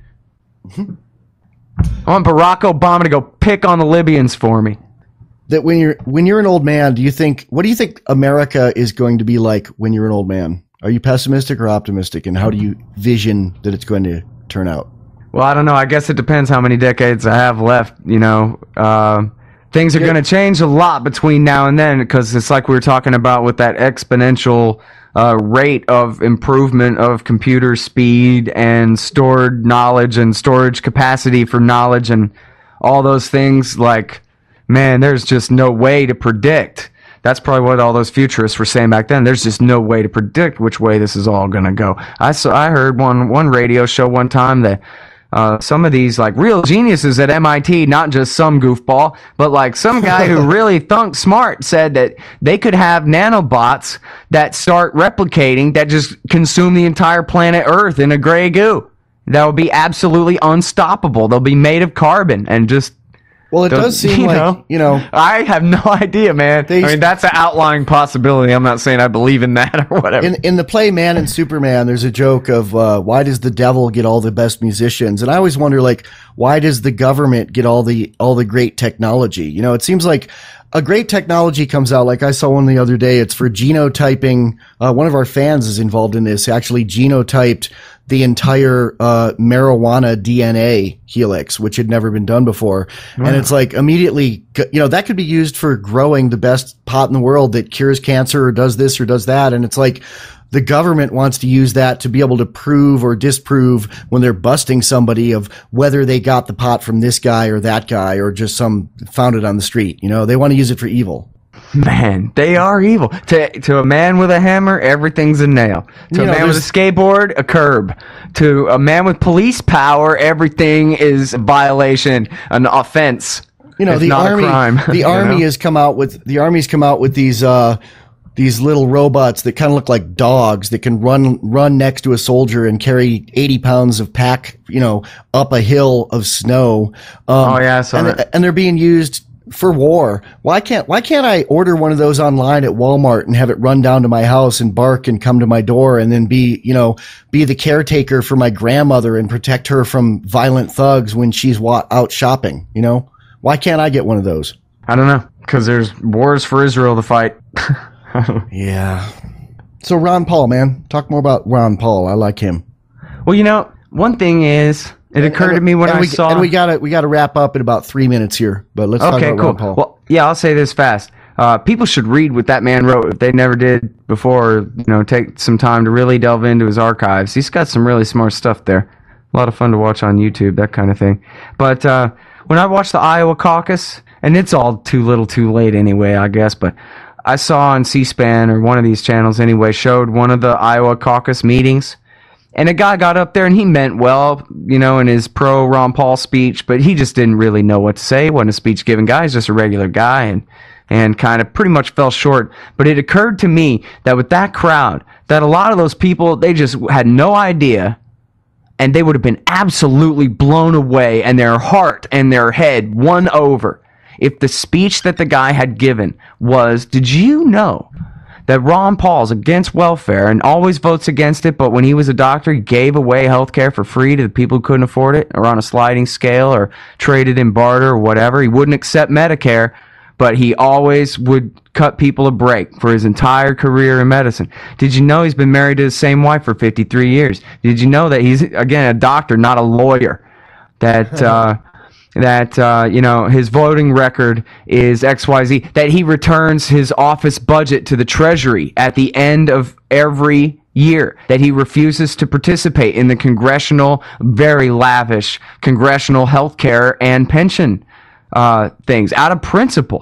I want Barack Obama to go pick on the Libyans for me. That when you're when you're an old man, do you think what do you think America is going to be like when you're an old man? Are you pessimistic or optimistic, and how do you vision that it's going to turn out? Well, I don't know. I guess it depends how many decades I have left. You know, uh, things are Yeah. going to change a lot between now and then, because it's like we were talking about with that exponential uh, rate of improvement of computer speed and stored knowledge and storage capacity for knowledge and all those things. Like, man, there's just no way to predict. That's probably what all those futurists were saying back then. There's just no way to predict which way this is all going to go. I saw, I heard one one radio show one time that uh, some of these like real geniuses at M I T, not just some goofball, but like some guy who really thunk smart, said that they could have nanobots that start replicating that just consume the entire planet Earth in a gray goo. That would be absolutely unstoppable. They'll be made of carbon and just. Well, it does seem you like, know, you know, I have no idea, man. They- I mean, that's an outlying possibility. I'm not saying I believe in that or whatever. in in the play Man and Superman, there's a joke of uh, why does the devil get all the best musicians? And I always wonder, like, why does the government get all the all the great technology? You know, it seems like a great technology comes out. Like I saw one the other day. It's for genotyping. Uh, one of our fans is involved in this. Actually, genotyped the entire uh, marijuana D N A helix, which had never been done before. Wow. And it's like immediately, you know, that could be used for growing the best pot in the world that cures cancer or does this or does that. And it's like the government wants to use that to be able to prove or disprove when they're busting somebody of whether they got the pot from this guy or that guy or just some found it on the street. You know, they want to use it for evil. Man, they are evil. To to a man with a hammer, everything's a nail. To You a know, man with a skateboard, a curb. To a man with police power, everything is a violation, an offense. You know, if the not army, a crime. the you army know? has come out with, the army's come out with these, uh, these little robots that kind of look like dogs that can run, run next to a soldier and carry eighty pounds of pack, you know, up a hill of snow. Um, Oh, yeah, I saw and, that. and they're being used for war. Why can't, why can't I order one of those online at Walmart and have it run down to my house and bark and come to my door and then be, you know, be the caretaker for my grandmother and protect her from violent thugs when she's wa- out shopping, you know? Why can't I get one of those? I don't know, because there's wars for Israel to fight. Yeah. So Ron Paul, man, talk more about Ron Paul. I like him. Well, you know, one thing is, it occurred and, to me when and I we, saw. and we gotta we gotta wrap up in about three minutes here. But let's talk Okay, about cool. Ron Paul. Well, yeah, I'll say this fast. Uh, people should read what that man wrote if they never did before. You know, take some time to really delve into his archives. He's got some really smart stuff there. A lot of fun to watch on YouTube, that kind of thing. But uh, when I watched the Iowa caucus, and it's all too little, too late anyway, I guess. But I saw on C-SPAN or one of these channels anyway showed one of the Iowa caucus meetings. And a guy got up there and he meant well, you know, in his pro Ron Paul speech, but he just didn't really know what to say. He wasn't a speech giving guy. He's just a regular guy and, and kind of pretty much fell short. But it occurred to me that with that crowd, that a lot of those people, they just had no idea and they would have been absolutely blown away and their heart and their head won over if the speech that the guy had given was, did you know that Ron Paul's against welfare and always votes against it, but when he was a doctor, he gave away health care for free to the people who couldn't afford it, or on a sliding scale, or traded in barter, or whatever. He wouldn't accept Medicare, but he always would cut people a break for his entire career in medicine. Did you know he's been married to the same wife for fifty-three years? Did you know that he's, again, a doctor, not a lawyer? That... Uh, that, uh, you know, his voting record is X Y Z, that he returns his office budget to the Treasury at the end of every year, that he refuses to participate in the congressional, very lavish congressional health care and pension uh, things out of principle,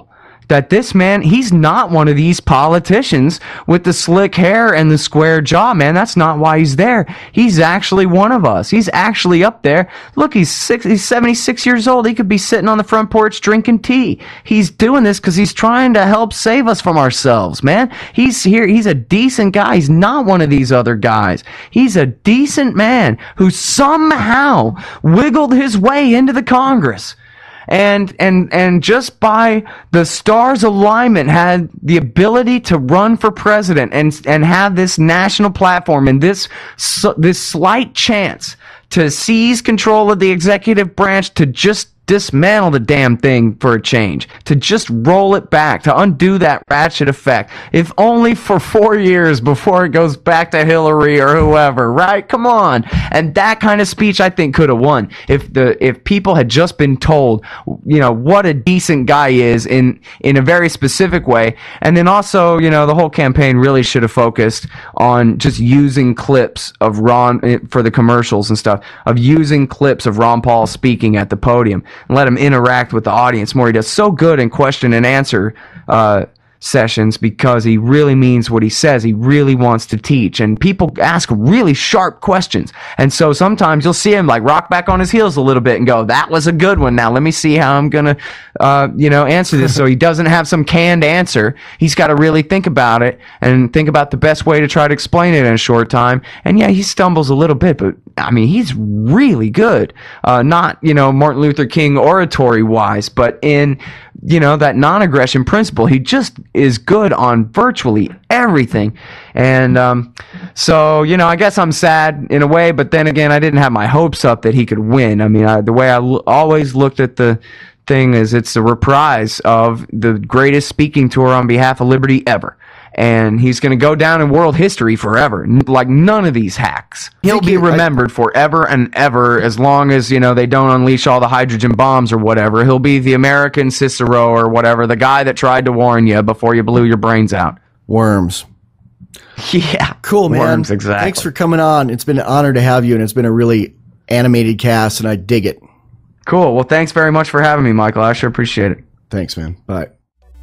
that this man, he's not one of these politicians with the slick hair and the square jaw, man. That's not why he's there. He's actually one of us. He's actually up there. Look, he's six, he's seventy-six years old. He could be sitting on the front porch drinking tea. He's doing this because he's trying to help save us from ourselves, man. He's here. He's a decent guy. He's not one of these other guys. He's a decent man who somehow wiggled his way into the Congress. And and and just by the stars' alignment, had the ability to run for president and and have this national platform and this this slight chance to seize control of the executive branch, to just dismantle the damn thing for a change, to just roll it back, to undo that ratchet effect, if only for four years before it goes back to Hillary or whoever, right? Come on. And that kind of speech, I think, could have won if the if people had just been told, you know, what a decent guy is in in a very specific way. And then also, you know, the whole campaign really should have focused on just using clips of Ron for the commercials and stuff, of using clips of Ron Paul speaking at the podium and let him interact with the audience more. He does so good in question and answer uh, sessions because he really means what he says. He really wants to teach, and people ask really sharp questions. And so sometimes you'll see him like rock back on his heels a little bit and go, "That was a good one. Now let me see how I'm gonna, uh, you know, answer this." So he doesn't have some canned answer. He's got to really think about it and think about the best way to try to explain it in a short time. And yeah, he stumbles a little bit, but I mean, he's really good. Uh, not, you know, Martin Luther King oratory wise, but in, you know, that non-aggression principle, he just is good on virtually everything. And um, so, you know, I guess I'm sad in a way, but then again, I didn't have my hopes up that he could win. I mean, I, the way I l- always looked at the thing is it's a reprise of the greatest speaking tour on behalf of liberty ever. And he's going to go down in world history forever, N- like none of these hacks. He'll be remembered forever and ever, as long as, you know, they don't unleash all the hydrogen bombs or whatever. He'll be the American Cicero or whatever, the guy that tried to warn you before you blew your brains out. Worms. Yeah. Cool, man. Worms, exactly. Thanks for coming on. It's been an honor to have you, and it's been a really animated cast, and I dig it. Cool. Well, thanks very much for having me, Michael. I sure appreciate it. Thanks, man. Bye.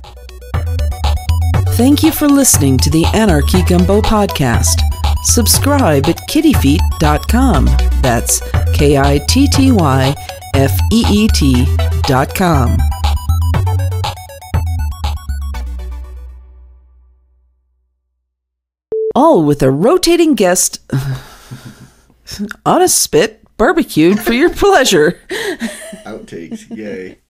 Thank you for listening to the Anarchy Gumbo podcast. Subscribe at kitty feet dot com. That's K I T T Y F E E T dot com. All with a rotating guest on a spit, barbecued for your pleasure. Outtakes, yay.